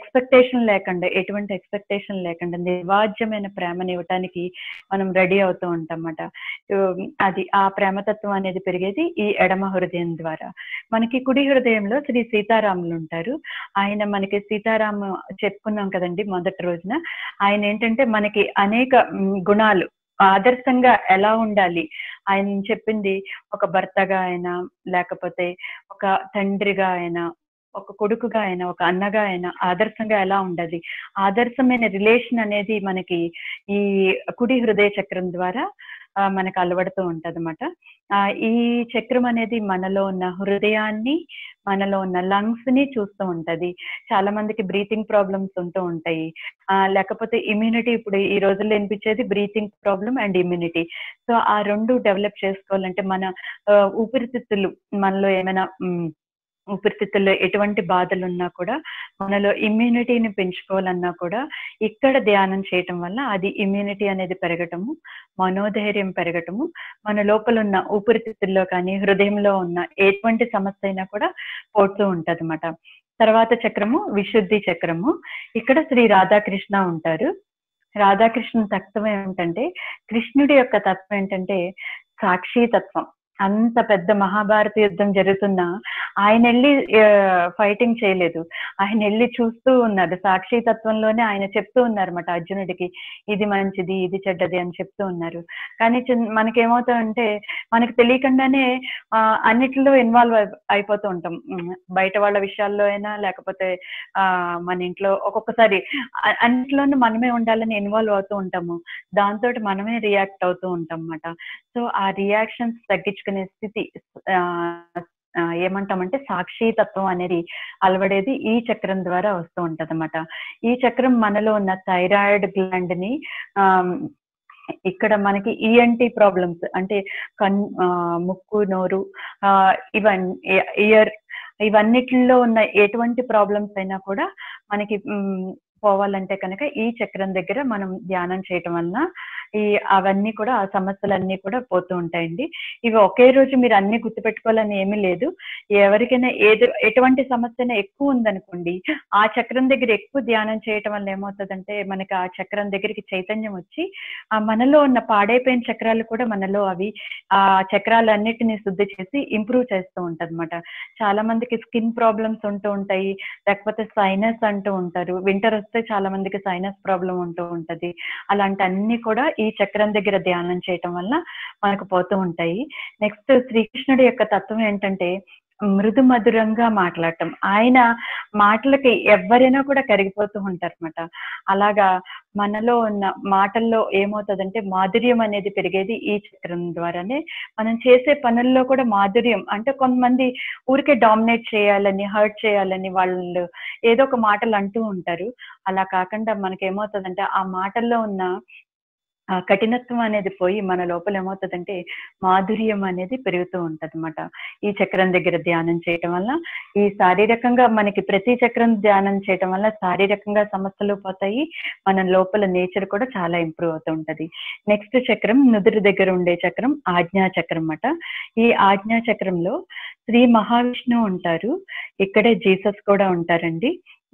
ఎటువంటి ఎక్స్పెక్టేషన్ లేకుండా నిర్వాజ్యమైన ప్రేమని ఇవ్వటానికి మనం రెడీ అవుతూ ఉంటాం అన్నమాట. అది ఆ ప్రేమతత్వం అనేది పెరిగేది ఈ ఎడమ హృదయం ద్వారా. మనకి కుడి హృదయంలో శ్రీ సీతారాములు ఉంటారు. ఆయన మనకి సీతారామ చెప్పుకున్నాం కదండి మొదటి రోజున. ఆయన ఏంటంటే మనకి అనేక గుణాలు ఆదర్శంగా ఎలా ఉండాలి ఆయన చెప్పింది, ఒక భర్తగా అయినా, లేకపోతే ఒక తండ్రిగా అయినా, ఒక కొడుకుగా అయినా, ఒక అన్నగా అయినా ఆదర్శంగా ఎలా ఉండాలి, ఆదర్శమైన రిలేషన్ అనేది మనకి ఈ కుడి హృదయ చక్రం ద్వారా మనకు అలవడుతూ ఉంటది అన్నమాట. ఈ చక్రం అనేది మనలో ఉన్న హృదయాన్ని, మనలో ఉన్న లంగ్స్ ని చూస్తూ ఉంటది. చాలా మందికి బ్రీతింగ్ ప్రాబ్లమ్స్ ఉంటూ ఉంటాయి, లేకపోతే ఇమ్యూనిటీ. ఇప్పుడు ఈ రోజుల్లో వినిపించేది breathing problem and immunity. So ఆ రెండు డెవలప్ చేసుకోవాలంటే మన ఊపిరితిత్తులు, మనలో ఏమైనా ఊపిరితిత్తుల్లో ఎటువంటి బాధలు ఉన్నా కూడా, మనలో ఇమ్యూనిటీని పెంచుకోవాలన్నా కూడా ఇక్కడ ధ్యానం చేయటం వల్ల అది ఇమ్యూనిటీ అనేది పెరగటము, మనోధైర్యం పెరగటము, మన లోపల ఉన్న ఊపిరితిత్తుల్లో కానీ హృదయంలో ఉన్న ఎటువంటి సమస్య అయినా కూడా పోతూ ఉంటది అన్నమాట. తర్వాత చక్రము విశుద్ధి చక్రము. ఇక్కడ శ్రీ రాధాకృష్ణ ఉంటారు. రాధాకృష్ణ తత్వం ఏమిటంటే, కృష్ణుడి యొక్క తత్వం ఏంటంటే సాక్షి తత్వం. అంత పెద్ద మహాభారత యుద్ధం జరుగుతున్నా ఆయన వెళ్ళి ఫైటింగ్ చేయలేదు, ఆయన వెళ్ళి చూస్తూ ఉన్నారు. సాక్షి తత్వంలోనే ఆయన చెప్తూ ఉన్నారు అన్నమాట అర్జునుడికి, ఇది మంచిది ఇది చెడ్డది అని చెప్తూ ఉన్నారు. కానీ మనకేమవుతామంటే మనకు తెలియకుండానే అన్నిటిలో ఇన్వాల్వ్ అయిపోతూ ఉంటాం. బయట వాళ్ళ విషయాల్లో అయినా, లేకపోతే మన ఇంట్లో ఒక్కొక్కసారి అన్నిట్లోనూ మనమే ఉండాలని ఇన్వాల్వ్ అవుతూ ఉంటాము. దాంతో మనమే రియాక్ట్ అవుతూ ఉంటాం అన్నమాట. సో ఆ రియాక్షన్స్ తగ్గించుకునే స్థితి ఏమంటామంటే సాక్షి తత్వం అనేది అలవడేది ఈ చక్రం ద్వారా వస్తూ ఉంటది అన్నమాట. ఈ చక్రం మనలో ఉన్న థైరాయిడ్ గ్లాండ్ ని, ఇక్కడ మనకి ఈఎన్టీ ప్రాబ్లమ్స్ అంటే ముక్కు, నోరు, ఇయర్, ఇవన్నిటిలో ఉన్న ఎటువంటి ప్రాబ్లమ్స్ అయినా కూడా మనకి పోవాలంటే కనుక ఈ చక్రం దగ్గర మనం ధ్యానం చేయటం వలన అవన్నీ కూడా, ఆ సమస్యలన్నీ కూడా పోతూ ఉంటాయండి. ఇవి ఒకే రోజు మీరు అన్ని గుర్తుపెట్టుకోవాలని ఏమీ లేదు. ఎవరికైనా ఎటువంటి సమస్య ఎక్కువ ఉందనుకోండి, ఆ చక్రం దగ్గర ఎక్కువ ధ్యానం చేయటం వల్ల ఏమవుతుందంటే మనకి ఆ చక్రం దగ్గరికి చైతన్యం వచ్చి మనలో ఉన్న పాడైపోయిన చక్రాలు కూడా మనలో అవి ఆ చక్రాలన్నిటిని శుద్ధి చేసి ఇంప్రూవ్ చేస్తూ ఉంటది అన్నమాట. చాలా మందికి స్కిన్ ప్రాబ్లమ్స్ ఉంటూ ఉంటాయి, లేకపోతే సైనస్ అంటూ ఉంటారు. వింటర్ వస్తే చాలా మందికి సైనస్ ప్రాబ్లం ఉంటూ ఉంటది. అలాంటి అన్ని కూడా ఈ చక్రం దగ్గర ధ్యానం చేయటం వల్ల మనకు పోతూ ఉంటాయి. నెక్స్ట్ శ్రీకృష్ణుడి యొక్క తత్వం ఏంటంటే మృదు మధురంగా మాట్లాడటం. ఆయన మాటలకి ఎవరైనా కూడా కరిగిపోతూ ఉంటారు అన్నమాట. అలాగా మనలో ఉన్న మాటల్లో ఏమవుతుందంటే మాధుర్యం అనేది పెరిగేది ఈ చక్రం ద్వారానే. మనం చేసే పనుల్లో కూడా మాధుర్యం అంటే, కొంతమంది ఊరికే డామినేట్ చేయాలని, హర్ట్ చేయాలని వాళ్ళు ఏదో ఒక మాటలు అంటూ ఉంటారు. అలా కాకుండా మనకేమవుతుందంటే ఆ మాటల్లో ఉన్న కఠినత్వం అనేది పోయి మన లోపల ఏమవుతుందంటే మాధుర్యం అనేది పెరుగుతూ ఉంటది అన్నమాట. ఈ చక్రం దగ్గర ధ్యానం చేయటం వల్ల ఈ శారీరకంగా మనకి ప్రతి చక్రం ధ్యానం చేయటం వల్ల శారీరకంగా సమస్యలు పోతాయి, మన లోపల నేచర్ కూడా చాలా ఇంప్రూవ్ అవుతూ ఉంటది. నెక్స్ట్ చక్రం నుదురు దగ్గర ఉండే చక్రం ఆజ్ఞా చక్రం అన్నమాట. ఈ ఆజ్ఞా చక్రంలో శ్రీ మహావిష్ణువు ఉంటారు, ఇక్కడే జీసస్ కూడా ఉంటారండి.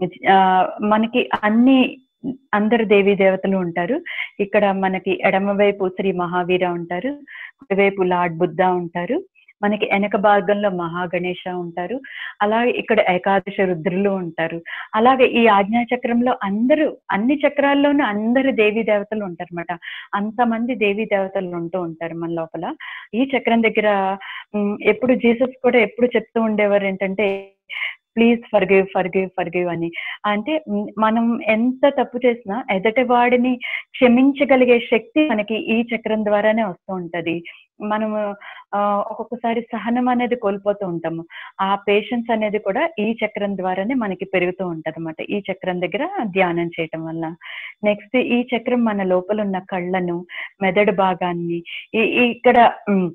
మనకి అందరు దేవీ దేవతలు ఉంటారు. ఇక్కడ మనకి ఎడమ వైపు శ్రీ మహావీర ఉంటారు, కుడివైపు లార్డ్ బుద్ధ ఉంటారు, మనకి వెనక భాగంలో మహాగణేశ ఉంటారు, అలాగే ఇక్కడ ఏకాదశ రుద్రులు ఉంటారు. అలాగే ఈ ఆజ్ఞా చక్రంలో అన్ని చక్రాల్లోనూ అందరు దేవీ దేవతలు ఉంటారు అన్నమాట. అంతమంది దేవీ దేవతలు ఉంటూ ఉంటారు మన లోపల. ఈ చక్రం దగ్గర ఎప్పుడు జీసస్ కూడా ఎప్పుడు చెప్తూ ఉండేవారు ఏంటంటే, ప్లీజ్ ఫర్గివ్ ఫర్గివ్ ఫర్గివ్ అని. అంటే మనం ఎంత తప్పు చేసినా ఎదటి వాడిని క్షమించగలిగే శక్తి మనకి ఈ చక్రం ద్వారానే వస్తూ ఉంటది. మనము ఒక్కొక్కసారి సహనం అనేది కోల్పోతూ ఉంటాము. ఆ పేషెన్స్ అనేది కూడా ఈ చక్రం ద్వారానే మనకి పెరుగుతూ ఉంటది అన్నమాట, ఈ చక్రం దగ్గర ధ్యానం చేయటం వల్ల. నెక్స్ట్ ఈ చక్రం మన లోపల ఉన్న కళ్ళను, మెదడు భాగాన్ని, ఇక్కడ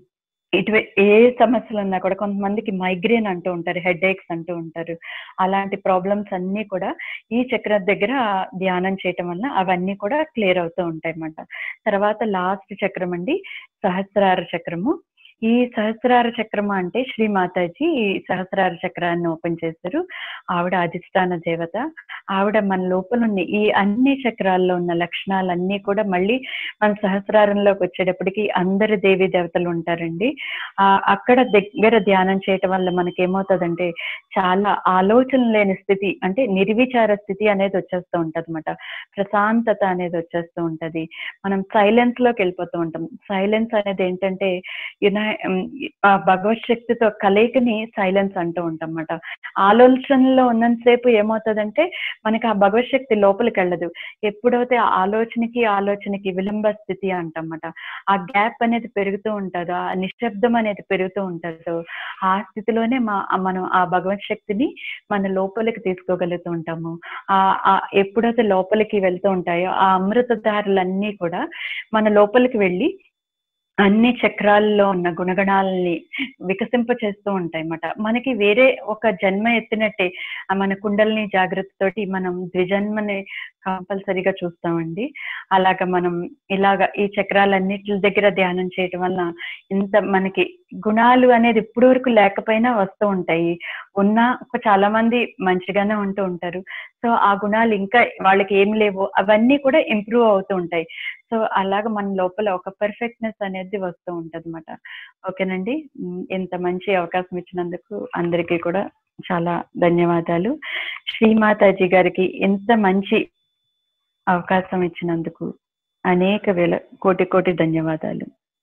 ఏ సమస్యలు ఉన్నా కూడా, కొంతమందికి మైగ్రేన్ అంటూ ఉంటారు, హెడ్ ఏక్స్ అంటూ ఉంటారు. అలాంటి ప్రాబ్లమ్స్ అన్ని కూడా ఈ చక్ర దగ్గర ధ్యానం చేయటం వల్ల అవన్నీ కూడా క్లియర్ అవుతూ ఉంటాయి అన్నమాట. తర్వాత లాస్ట్ చక్రం అండి సహస్రార చక్రము. ఈ సహస్రార చక్రము అంటే శ్రీ మాతాజీ ఈ సహస్రార చక్రాన్ని ఓపెన్ చేశారు. ఆవిడ అధిష్టాన దేవత. ఆవిడ మన లోపల ఉన్న ఈ అన్ని చక్రాల్లో ఉన్న లక్షణాలన్నీ కూడా మళ్ళీ మన సహస్రారంలోకి వచ్చేటప్పటికి అందరు దేవీ దేవతలు ఉంటారండి. అక్కడ దగ్గర ధ్యానం చేయటం వల్ల మనకి ఏమవుతుందంటే చాలా ఆలోచన లేని స్థితి, అంటే నిర్విచార స్థితి అనేది వచ్చేస్తూ ఉంటది అన్నమాట. ప్రశాంతత అనేది వచ్చేస్తూ ఉంటది. మనం సైలెన్స్ లోకి వెళ్ళిపోతూ ఉంటాం. సైలెన్స్ అనేది ఏంటంటే భగవత్ శక్తితో కలయికని సైలెన్స్ అంటూ ఉంటాం అన్నమాట. ఆలోచనలో ఉన్నంతసేపు ఏమవుతుందంటే మనకి ఆ భగవత్ శక్తి లోపలికి వెళ్ళదు. ఎప్పుడైతే ఆలోచనకి విలంబ స్థితి అంటమాట, ఆ గ్యాప్ అనేది పెరుగుతూ ఉంటుందో, ఆ నిశ్శబ్దం అనేది పెరుగుతూ ఉంటుందో, ఆ స్థితిలోనే మనం ఆ భగవత్ శక్తిని మన లోపలికి తీసుకోగలుగుతూ ఉంటాము. ఎప్పుడైతే లోపలికి వెళ్తూ ఉంటాయో ఆ అమృతధారులన్నీ కూడా మన లోపలికి వెళ్ళి అన్ని చక్రాల్లో ఉన్న గుణగణాలని వికసింప చేస్తూ ఉంటాయి అన్నమాట. మనకి వేరే ఒక జన్మ ఎత్తినట్టే మన కుండలిని జాగ్రత్తతోటి మనం ద్విజన్మని కంపల్సరీగా చూస్తామండి. అలాగా మనం ఈ చక్రాలన్నిటి దగ్గర ధ్యానం చేయటం వల్ల ఇంత మనకి గుణాలు అనేది ఇప్పటి వరకు లేకపోయినా వస్తూ ఉంటాయి. చాలా మంది మంచిగానే ఉంటూ ఉంటారు. సో ఆ గుణాలు ఇంకా వాళ్ళకి ఏం లేవో అవన్నీ కూడా ఇంప్రూవ్ అవుతూ ఉంటాయి. సో అలాగ మన లోపల ఒక పర్ఫెక్ట్నెస్ అనేది వస్తూ ఉంటది అన్నమాట. ఓకేనండి, ఇంత మంచి అవకాశం ఇచ్చినందుకు అందరికీ కూడా చాలా ధన్యవాదాలు. శ్రీమాతాజీ గారికి ఇంత మంచి అవకాశం ఇచ్చినందుకు అనేక వేల కోటి ధన్యవాదాలు.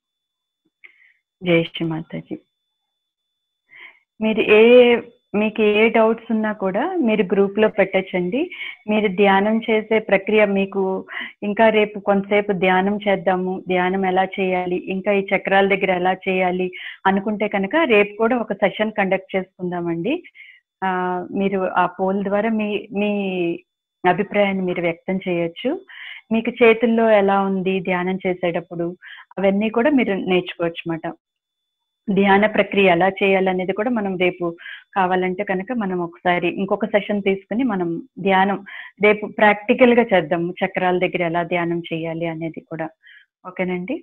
జై శ్రీమాతాజీ. మీకు ఏ డౌట్స్ ఉన్నా కూడా మీరు గ్రూప్ లో పెట్టచ్చండి. మీరు ధ్యానం చేసే ప్రక్రియ మీకు ఇంకా రేపు కొంతసేపు ధ్యానం చేద్దాము, ధ్యానం ఎలా చేయాలి, ఇంకా ఈ చక్రాల దగ్గర ఎలా చేయాలి అనుకుంటే కనుక రేపు కూడా ఒక సెషన్ కండక్ట్ చేసుకుందామండి. మీరు ఆ పోల్ ద్వారా మీ అభిప్రాయాన్ని మీరు వ్యక్తం చేయొచ్చు. మీకు చేతుల్లో ఎలా ఉంది ధ్యానం చేసేటప్పుడు అవన్నీ కూడా మీరు నేర్చుకోవచ్చు అన్నమాట. ధ్యాన ప్రక్రియ ఎలా చేయాలనేది కూడా మనం రేపు కావాలంటే కనుక మనం ఒకసారి ఇంకొక సెషన్ తీసుకుని మనం ధ్యానం రేపు ప్రాక్టికల్ గా చేద్దాము, చక్రాల దగ్గర ఎలా ధ్యానం చేయాలి అనేది కూడా. ఓకేనండి.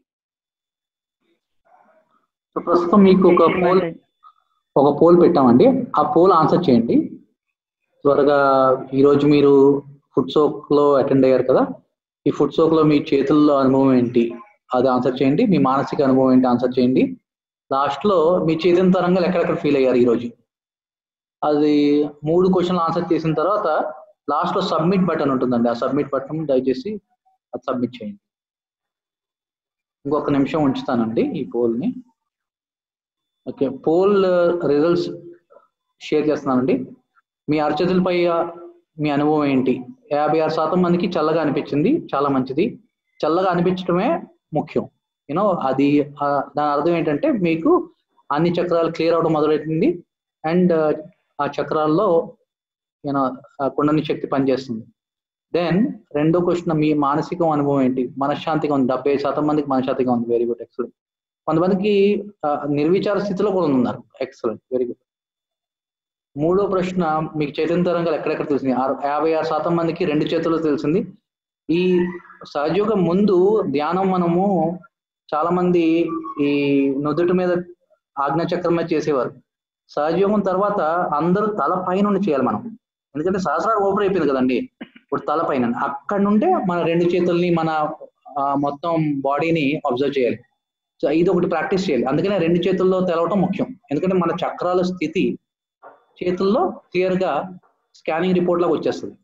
ప్రస్తుతం మీకు ఒక పోల్ పెట్టామండి. ఆ పోల్ ఆన్సర్ చేయండి త్వరగా. ఈరోజు మీరు ఫుట్సోక్ లో అటెండ్ అయ్యారు కదా, ఈ ఫుట్సోక్ లో మీ చేతుల్లో అనుభవం ఏంటి అది ఆన్సర్ చేయండి. మీ మానసిక అనుభవం ఏంటి ఆన్సర్ చేయండి. లాస్ట్ లో మీ చైతన్య తరంగాలు ఎక్కడెక్కడ ఫీల్ అయ్యారు ఈరోజు, అది 3 క్వశ్చన్లు ఆన్సర్ చేసిన తర్వాత లాస్ట్ లో సబ్మిట్ బటన్ ఉంటుందండి. ఆ సబ్మిట్ బటన్ దయచేసి అది సబ్మిట్ చేయండి. ఇంకొక నిమిషం ఉంచుతానండి ఈ పోల్ని. ఓకే, పోల్ రిజల్ట్స్ షేర్ చేస్తున్నానండి. మీ అరచేతులపై మీ అనుభవం ఏంటి? 56% మందికి చల్లగా అనిపించింది, చాలా మంచిది. చల్లగా అనిపించడమే ముఖ్యం. అది దాని అర్థం ఏంటంటే మీకు అన్ని చక్రాలు క్లియర్ అవడం మొదలైంది అండ్ ఆ చక్రాల్లో కుండలిని శక్తి పనిచేస్తుంది. దెన్ రెండో క్వశ్చన్, మీ మానసిక అనుభవం ఏంటి? మనశ్శాంతిగా ఉంది. 70% మందికి మనశ్శాంతిగా ఉంది. Very good, excellent. కొంతమందికి నిర్విచార స్థితిలో కూడా ఉన్నారు. Excellent, very good. మూడో ప్రశ్న, మీకు చైతన్య తరంగాలు ఎక్కడెక్కడ తెలిసింది? 56% మందికి 2 చేతుల్లో తెలిసింది. ఈ సహజయోగం ముందు ధ్యానం మనము చాలా మంది ఈ నుదుటి మీద ఆజ్ఞాచక్రం మీద చేసేవారు. సహజయోగం తర్వాత అందరూ తల పైన చేయాలి మనం, ఎందుకంటే సహస్రాలు ఓపెన్ అయిపోయింది కదండి. ఇప్పుడు తల పైన అక్కడ నుండే మన 2 చేతుల్ని మన మొత్తం బాడీని అబ్జర్వ్ చేయాలి. సో ఇది ఒకటి ప్రాక్టీస్ చేయాలి. అందుకనే 2 చేతుల్లో తెలవటం ముఖ్యం, ఎందుకంటే మన చక్రాల స్థితి చేతుల్లో క్లియర్ గా స్కానింగ్ రిపోర్ట్ లాగా వచ్చేస్తుంది.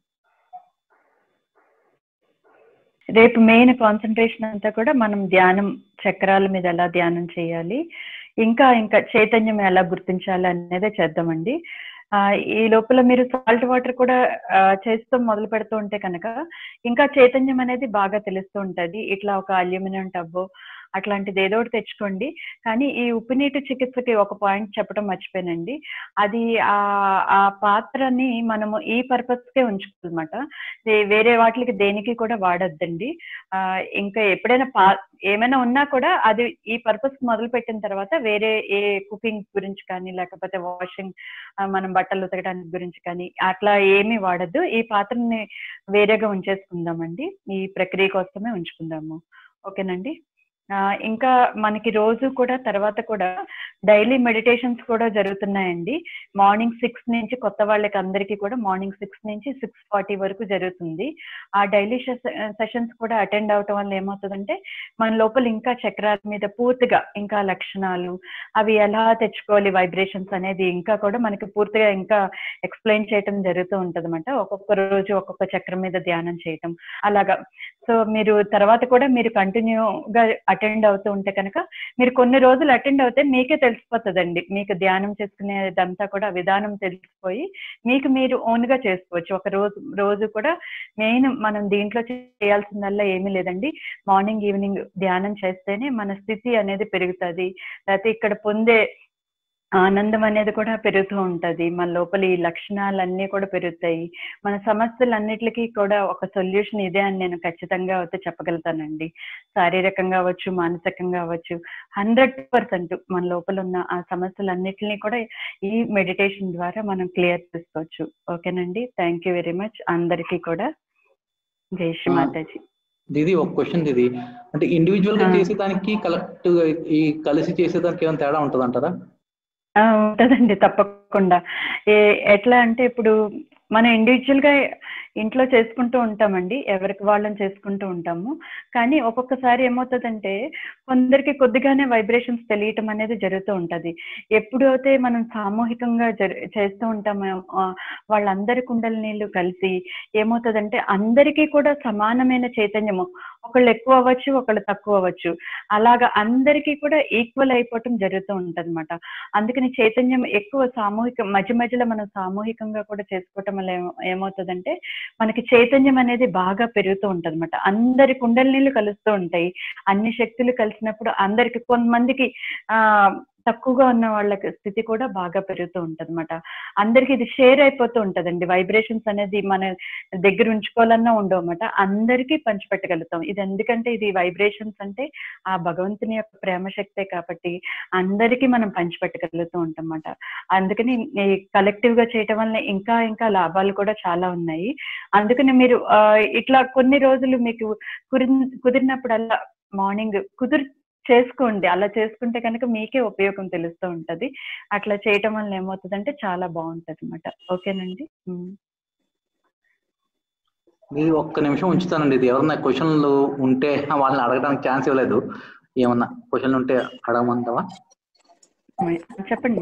రేపు మెయిన్ కాన్సన్ట్రేషన్ అంతా కూడా మనం ధ్యానం చక్రాల మీద ఎలా ధ్యానం చేయాలి, ఇంకా చైతన్యం ఎలా గుర్తించాలి అనేదే చేద్దామండి. ఈ లోపల మీరు సాల్ట్ వాటర్ కూడా చేస్తూ మొదలు పెడుతూ ఉంటే కనుక ఇంకా చైతన్యం అనేది బాగా తెలుస్తూ ఉంటది. ఇట్లా ఒక అల్యూమినియం టబ్బు అట్లాంటిది ఏదో ఒకటి తెచ్చుకోండి. కానీ ఈ ఉప్పు నీటి చికిత్సకి ఒక పాయింట్ చెప్పడం మర్చిపోయానండి. అది ఆ పాత్రని మనము ఈ పర్పస్ కే ఉంచుకోవాలన్నమాట. వేరే వాటికి దేనికి కూడా వాడొద్దండి. ఇంకా ఎప్పుడైనా ఏమైనా ఉన్నా కూడా అది ఈ పర్పస్ మొదలు పెట్టిన తర్వాత వేరే ఏ కుకింగ్ గురించి కానీ లేకపోతే వాషింగ్ మనం బట్టలు ఉతకడానికి గురించి కానీ అట్లా ఏమీ వాడద్దు. ఈ పాత్రని వేరేగా ఉంచేసుకుందామండి. ఈ ప్రక్రియ కోసమే ఉంచుకుందాము. ఓకేనండి. ఇంకా మనకి రోజు కూడా తర్వాత కూడా డైలీ మెడిటేషన్స్ కూడా జరుగుతున్నాయండి. మార్నింగ్ 6 నుంచి కొత్త వాళ్ళకి అందరికీ కూడా మార్నింగ్ 6 నుంచి 6:40 వరకు జరుగుతుంది. ఆ డైలీ సెషన్స్ కూడా అటెండ్ అవటం వల్ల ఏమవుతుందంటే మన లోపల ఇంకా చక్రాల మీద పూర్తిగా ఇంకా లక్షణాలు అవి ఎలా తెచ్చుకోవాలి వైబ్రేషన్స్ అనేది ఇంకా కూడా మనకి పూర్తిగా ఇంకా ఎక్స్ప్లెయిన్ చేయటం జరుగుతూ ఉంటది అన్నమాట. ఒక్కొక్క రోజు ఒక్కొక్క చక్రం మీద ధ్యానం చేయటం అలాగా. సో మీరు తర్వాత కూడా మీరు కంటిన్యూగా అటెండ్ అవుతూ ఉంటే కనుక మీరు కొన్ని రోజులు అటెండ్ అవుతే మీకే తెలిసిపోతుందండి. మీకు ధ్యానం చేసుకునేదంతా కూడా విధానం తెలిసిపోయి మీకు మీరు ఓన్ గా చేసుకోవచ్చు. ఒక రోజు కూడా మెయిన్ మనం దీంట్లో చేయాల్సిందల్లా ఏమీ లేదండి. మార్నింగ్ ఈవినింగ్ ధ్యానం చేస్తేనే మన స్థితి అనేది పెరుగుతుంది. లేకపోతే ఇక్కడ పొందే ఆనందం అనేది కూడా పెరుగుతూ ఉంటది. మన లోపల ఈ లక్షణాలన్నీ కూడా పెరుగుతాయి. మన సమస్యలన్నిటికీ కూడా ఒక సొల్యూషన్ ఇదే అని నేను ఖచ్చితంగా అయితే చెప్పగలుగుతానండి. శారీరకంగా అవ్వచ్చు, మానసికంగా అవ్వచ్చు, 100% మన లోపల ఉన్న ఆ సమస్యలన్నిటినీ కూడా ఈ మెడిటేషన్ ద్వారా మనం క్లియర్ చేసుకోవచ్చు. ఓకేనండి. థ్యాంక్ యూ వెరీ మచ్ అందరికీ కూడా. జై శ్రీ మాతాజీ. దీది ఒక క్వశ్చన్ దీది, అంటే ఇండివిజువల్ గా చేసేదానికి కలెక్టివ్ గా ఈ కలిసి చేసేదానికి ఏమైనా తేడా ఉంటుంది అంటారా? ఉంటదండి తప్పకుండా. ఎట్లా అంటే ఇప్పుడు మనం ఇండివిజువల్ గా ఇంట్లో చేసుకుంటూ ఉంటామండి, ఎవరికి వాళ్ళని చేసుకుంటూ ఉంటాము. కానీ ఒక్కొక్కసారి ఏమవుతుందంటే కొందరికి కొద్దిగానే వైబ్రేషన్స్ తెలియటం అనేది జరుగుతూ ఉంటది. ఎప్పుడైతే మనం సామూహికంగా చేస్తూ ఉంటామో వాళ్ళందరి కుండలినీళ్ళు కలిసి ఏమవుతుందంటే అందరికీ కూడా సమానమైన చైతన్యము, ఒకళ్ళు ఎక్కువ అవ్వచ్చు, ఒకళ్ళు తక్కువ అవ్వచ్చు, అలాగా అందరికీ కూడా ఈక్వల్ అయిపోవటం జరుగుతూ ఉంటది అనమాట. అందుకని చైతన్యం ఎక్కువ మధ్య మధ్యలో మనం సామూహికంగా కూడా చేసుకోవటం వల్ల ఏమవుతుందంటే మనకి చైతన్యం అనేది బాగా పెరుగుతూ ఉంటది అనమాట. అందరి కుండలినీళ్ళు కలుస్తూ ఉంటాయి. అన్ని శక్తులు కలిసినప్పుడు అందరికి, కొంతమందికి తక్కువగా ఉన్న వాళ్ళకి స్థితి కూడా బాగా పెరుగుతూ ఉంటది అనమాట. అందరికి ఇది షేర్ అయిపోతూ ఉంటదండి. వైబ్రేషన్స్ అనేది మన దగ్గర ఉంచుకోవాలన్నా ఉండవు అనమాట. అందరికీ పంచిపెట్టగలుగుతాం. ఇది ఎందుకంటే ఇది వైబ్రేషన్స్ అంటే ఆ భగవంతుని యొక్క ప్రేమ శక్తే కాబట్టి అందరికీ మనం పంచిపెట్టగలుగుతూ ఉంటాం అన్నమాట. అందుకని కలెక్టివ్ గా చేయటం వల్ల ఇంకా ఇంకా లాభాలు కూడా చాలా ఉన్నాయి. అందుకని మీరు ఇట్లా కొన్ని రోజులు మీకు కుదిరినప్పుడల్లా మార్నింగ్ చేసుకోండి. అలా చేసుకుంటే కనుక మీకే ఉపయోగం తెలుస్తూ ఉంటది. అట్లా చేయటం వల్ల ఏమవుతుందంటే చాలా బాగుంటది అనమాట. ఓకేనండి. మీరు ఒక్క నిమిషం ఉంచుతానండి. ఇది ఎవరన్నా క్వశ్చన్లు ఉంటే వాళ్ళని అడగడానికి ఛాన్స్ ఇవ్వలేదు. ఏమన్నా క్వశ్చన్ ఉంటే అడగమంటావా? చెప్పండి.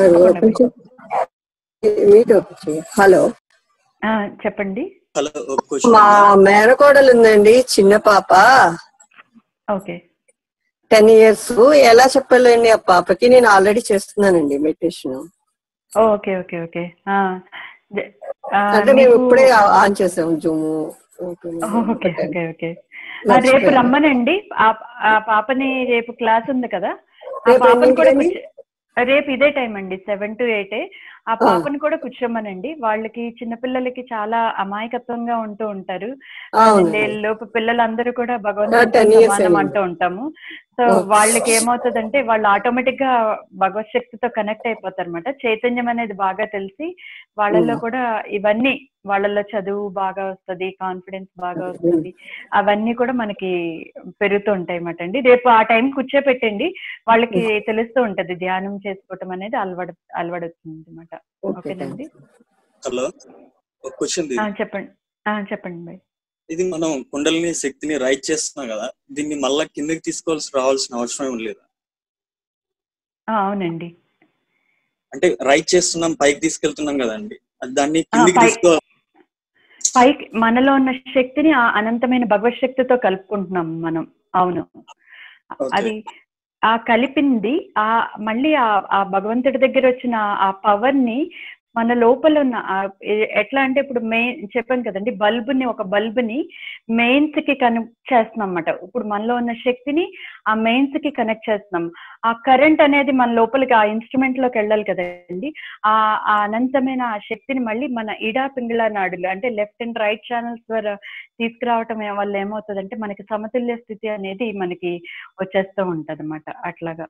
హలో చెప్పండి. మా మేనకోడలు ఉందండి, చిన్న పాప. ఓకే. 10 years. ఎలా చెప్పాలండి ఆ పాపకి? నేను ఆల్రెడీ చేస్తున్నానండి మెడిటేషన్. Okay okay okay. అంటే మేము ఇప్పుడే ఆన్ చేసాము జూమ్. Okay okay okay. రేపు రమ్మనండి. ఆ పాపని రేపు క్లాస్ ఉంది కదా, ఆ పాపని కూడా రేపు ఇదే టైం అండి, 7 to 8. ఆ పాపని కూడా కూర్చోమనండి. వాళ్ళకి చిన్నపిల్లలకి చాలా అమాయకత్వంగా ఉంటూ ఉంటారు. లోపు పిల్లలందరూ కూడా భగవంతుని సమానం అంటూ ఉంటాము. సో వాళ్ళకి ఏమవుతుందంటే వాళ్ళు ఆటోమేటిక్ గా భగవత్ శక్తితో కనెక్ట్ అయిపోతారు అనమాట. చైతన్యం అనేది బాగా తెలిసి వాళ్ళల్లో కూడా ఇవన్నీ, వాళ్ళల్లో చదువు బాగా వస్తుంది, కాన్ఫిడెన్స్ బాగా వస్తుంది, అవన్నీ కూడా మనకి పెరుగుతూ ఉంటాయి అన్నమాట అండి. రేపు ఆ టైం కూర్చోపెట్టండి, వాళ్ళకి తెలుస్తూ ఉంటది ధ్యానం చేసుకోవటం అనేది అలవడుతుంది అనమాట. ఓకేనండి. హలో, ఒక క్వశ్చన్. చెప్పండి. చెప్పండి బాయ్. ఇది మనం కుండలిని శక్తిని రైట్ చేస్తున్నాం కదా, దీన్ని మళ్ళా కిందకి రావాల్సిన అవసరం ఏం లేదా? అవునండి. అంటే రైట్ చేస్తున్నాం, పైకి తీసుకెళ్తున్నాం కదండి, దాన్ని కిందకి తీసుకోవాలి. పైకి మనలో ఉన్న శక్తిని అనంతమైన భగవత్ శక్తితో కలుపుకుంటున్నాం మనం. అవును, అది ఆ కలిపింది మళ్ళీ ఆ భగవంతుడి దగ్గర వచ్చిన ఆ పవర్ ని మన లోపల ఉన్న ఎట్లా అంటే ఇప్పుడు మెయిన్ చెప్పాను కదండి, ఒక బల్బుని మెయిన్స్ కి కనెక్ట్ చేస్తున్నాం అన్నమాట. ఇప్పుడు మనలో ఉన్న శక్తిని ఆ మెయిన్స్ కి కనెక్ట్ చేస్తున్నాం. ఆ కరెంట్ అనేది మన లోపలికి ఆ ఇన్స్ట్రుమెంట్ లోకి వెళ్ళాలి కదండి. ఆ అనంతమైన ఆ శక్తిని మళ్ళీ మన ఇడా పింగళ నాడులు అంటే లెఫ్ట్ అండ్ రైట్ ఛానల్స్ ద్వారా తీసుకురావటం వల్ల ఏమవుతుందంటే మనకి సమతుల్య స్థితి అనేది మనకి వచ్చేస్తూ ఉంటది అన్నమాట. అట్లాగా.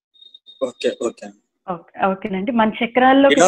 ఓకేనండి. మన చక్రాల్లోకి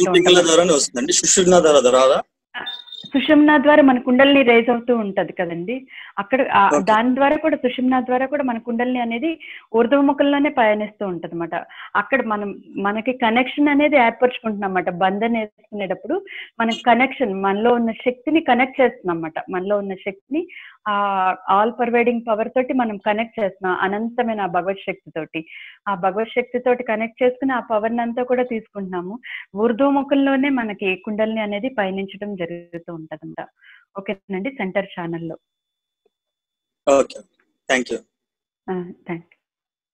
సుషుమ్నా ద్వారా మన కుండలిని రేజ్ అవుతూ ఉంటది కదండి. అక్కడ దాని ద్వారా కూడా సుషుమ్నా ద్వారా కూడా మన కుండలిని అనేది ఊర్ధ్వముఖంలోనే పయనిస్తూ ఉంటది అన్నమాట. అక్కడ మనకి కనెక్షన్ అనేది ఏర్పరచుకుంటున్నాం అన్నమాట. బంధన వేసుకునేటప్పుడు మనకి కనెక్షన్, మనలో ఉన్న శక్తిని కనెక్ట్ చేస్తున్నాం అన్నమాట. మనలో ఉన్న శక్తిని ఆల్ పర్వేడింగ్ పవర్ తోటి మనం కనెక్ట్ చేస్తున్నాం, అనంతమైన ఆ భగవత్ శక్తితోటి. ఆ భగవత్ శక్తితోటి కనెక్ట్ చేసుకుని ఆ పవర్ అంతా కూడా తీసుకుంటున్నాము. ఊర్ధ్వముఖంలోనే మనకి కుండలిని అనేది పయనించడం జరుగుతూ ఉంటదంట. ఓకేనండి, సెంటర్ ఛానల్లో. Okay, thank you. Thank you.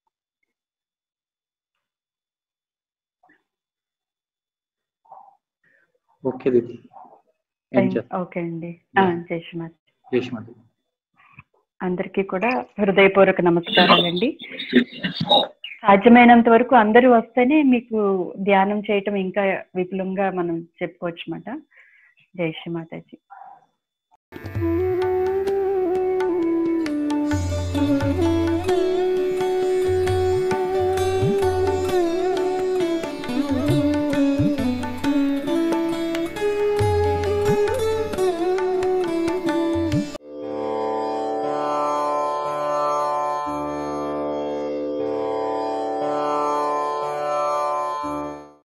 Okay దీది. ఓకే అండి. జయశ్రీమాత. జయశ్రీమాత. అందరికీ కూడా హృదయపూర్వక నమస్కారాలండి. సాధ్యమైనంత వరకు అందరూ వస్తేనే మీకు ధ్యానం చేయటం ఇంకా విపులంగా మనం చెప్పుకోవచ్చు అన్నమాట. జై శ్రీ మాతాజీ.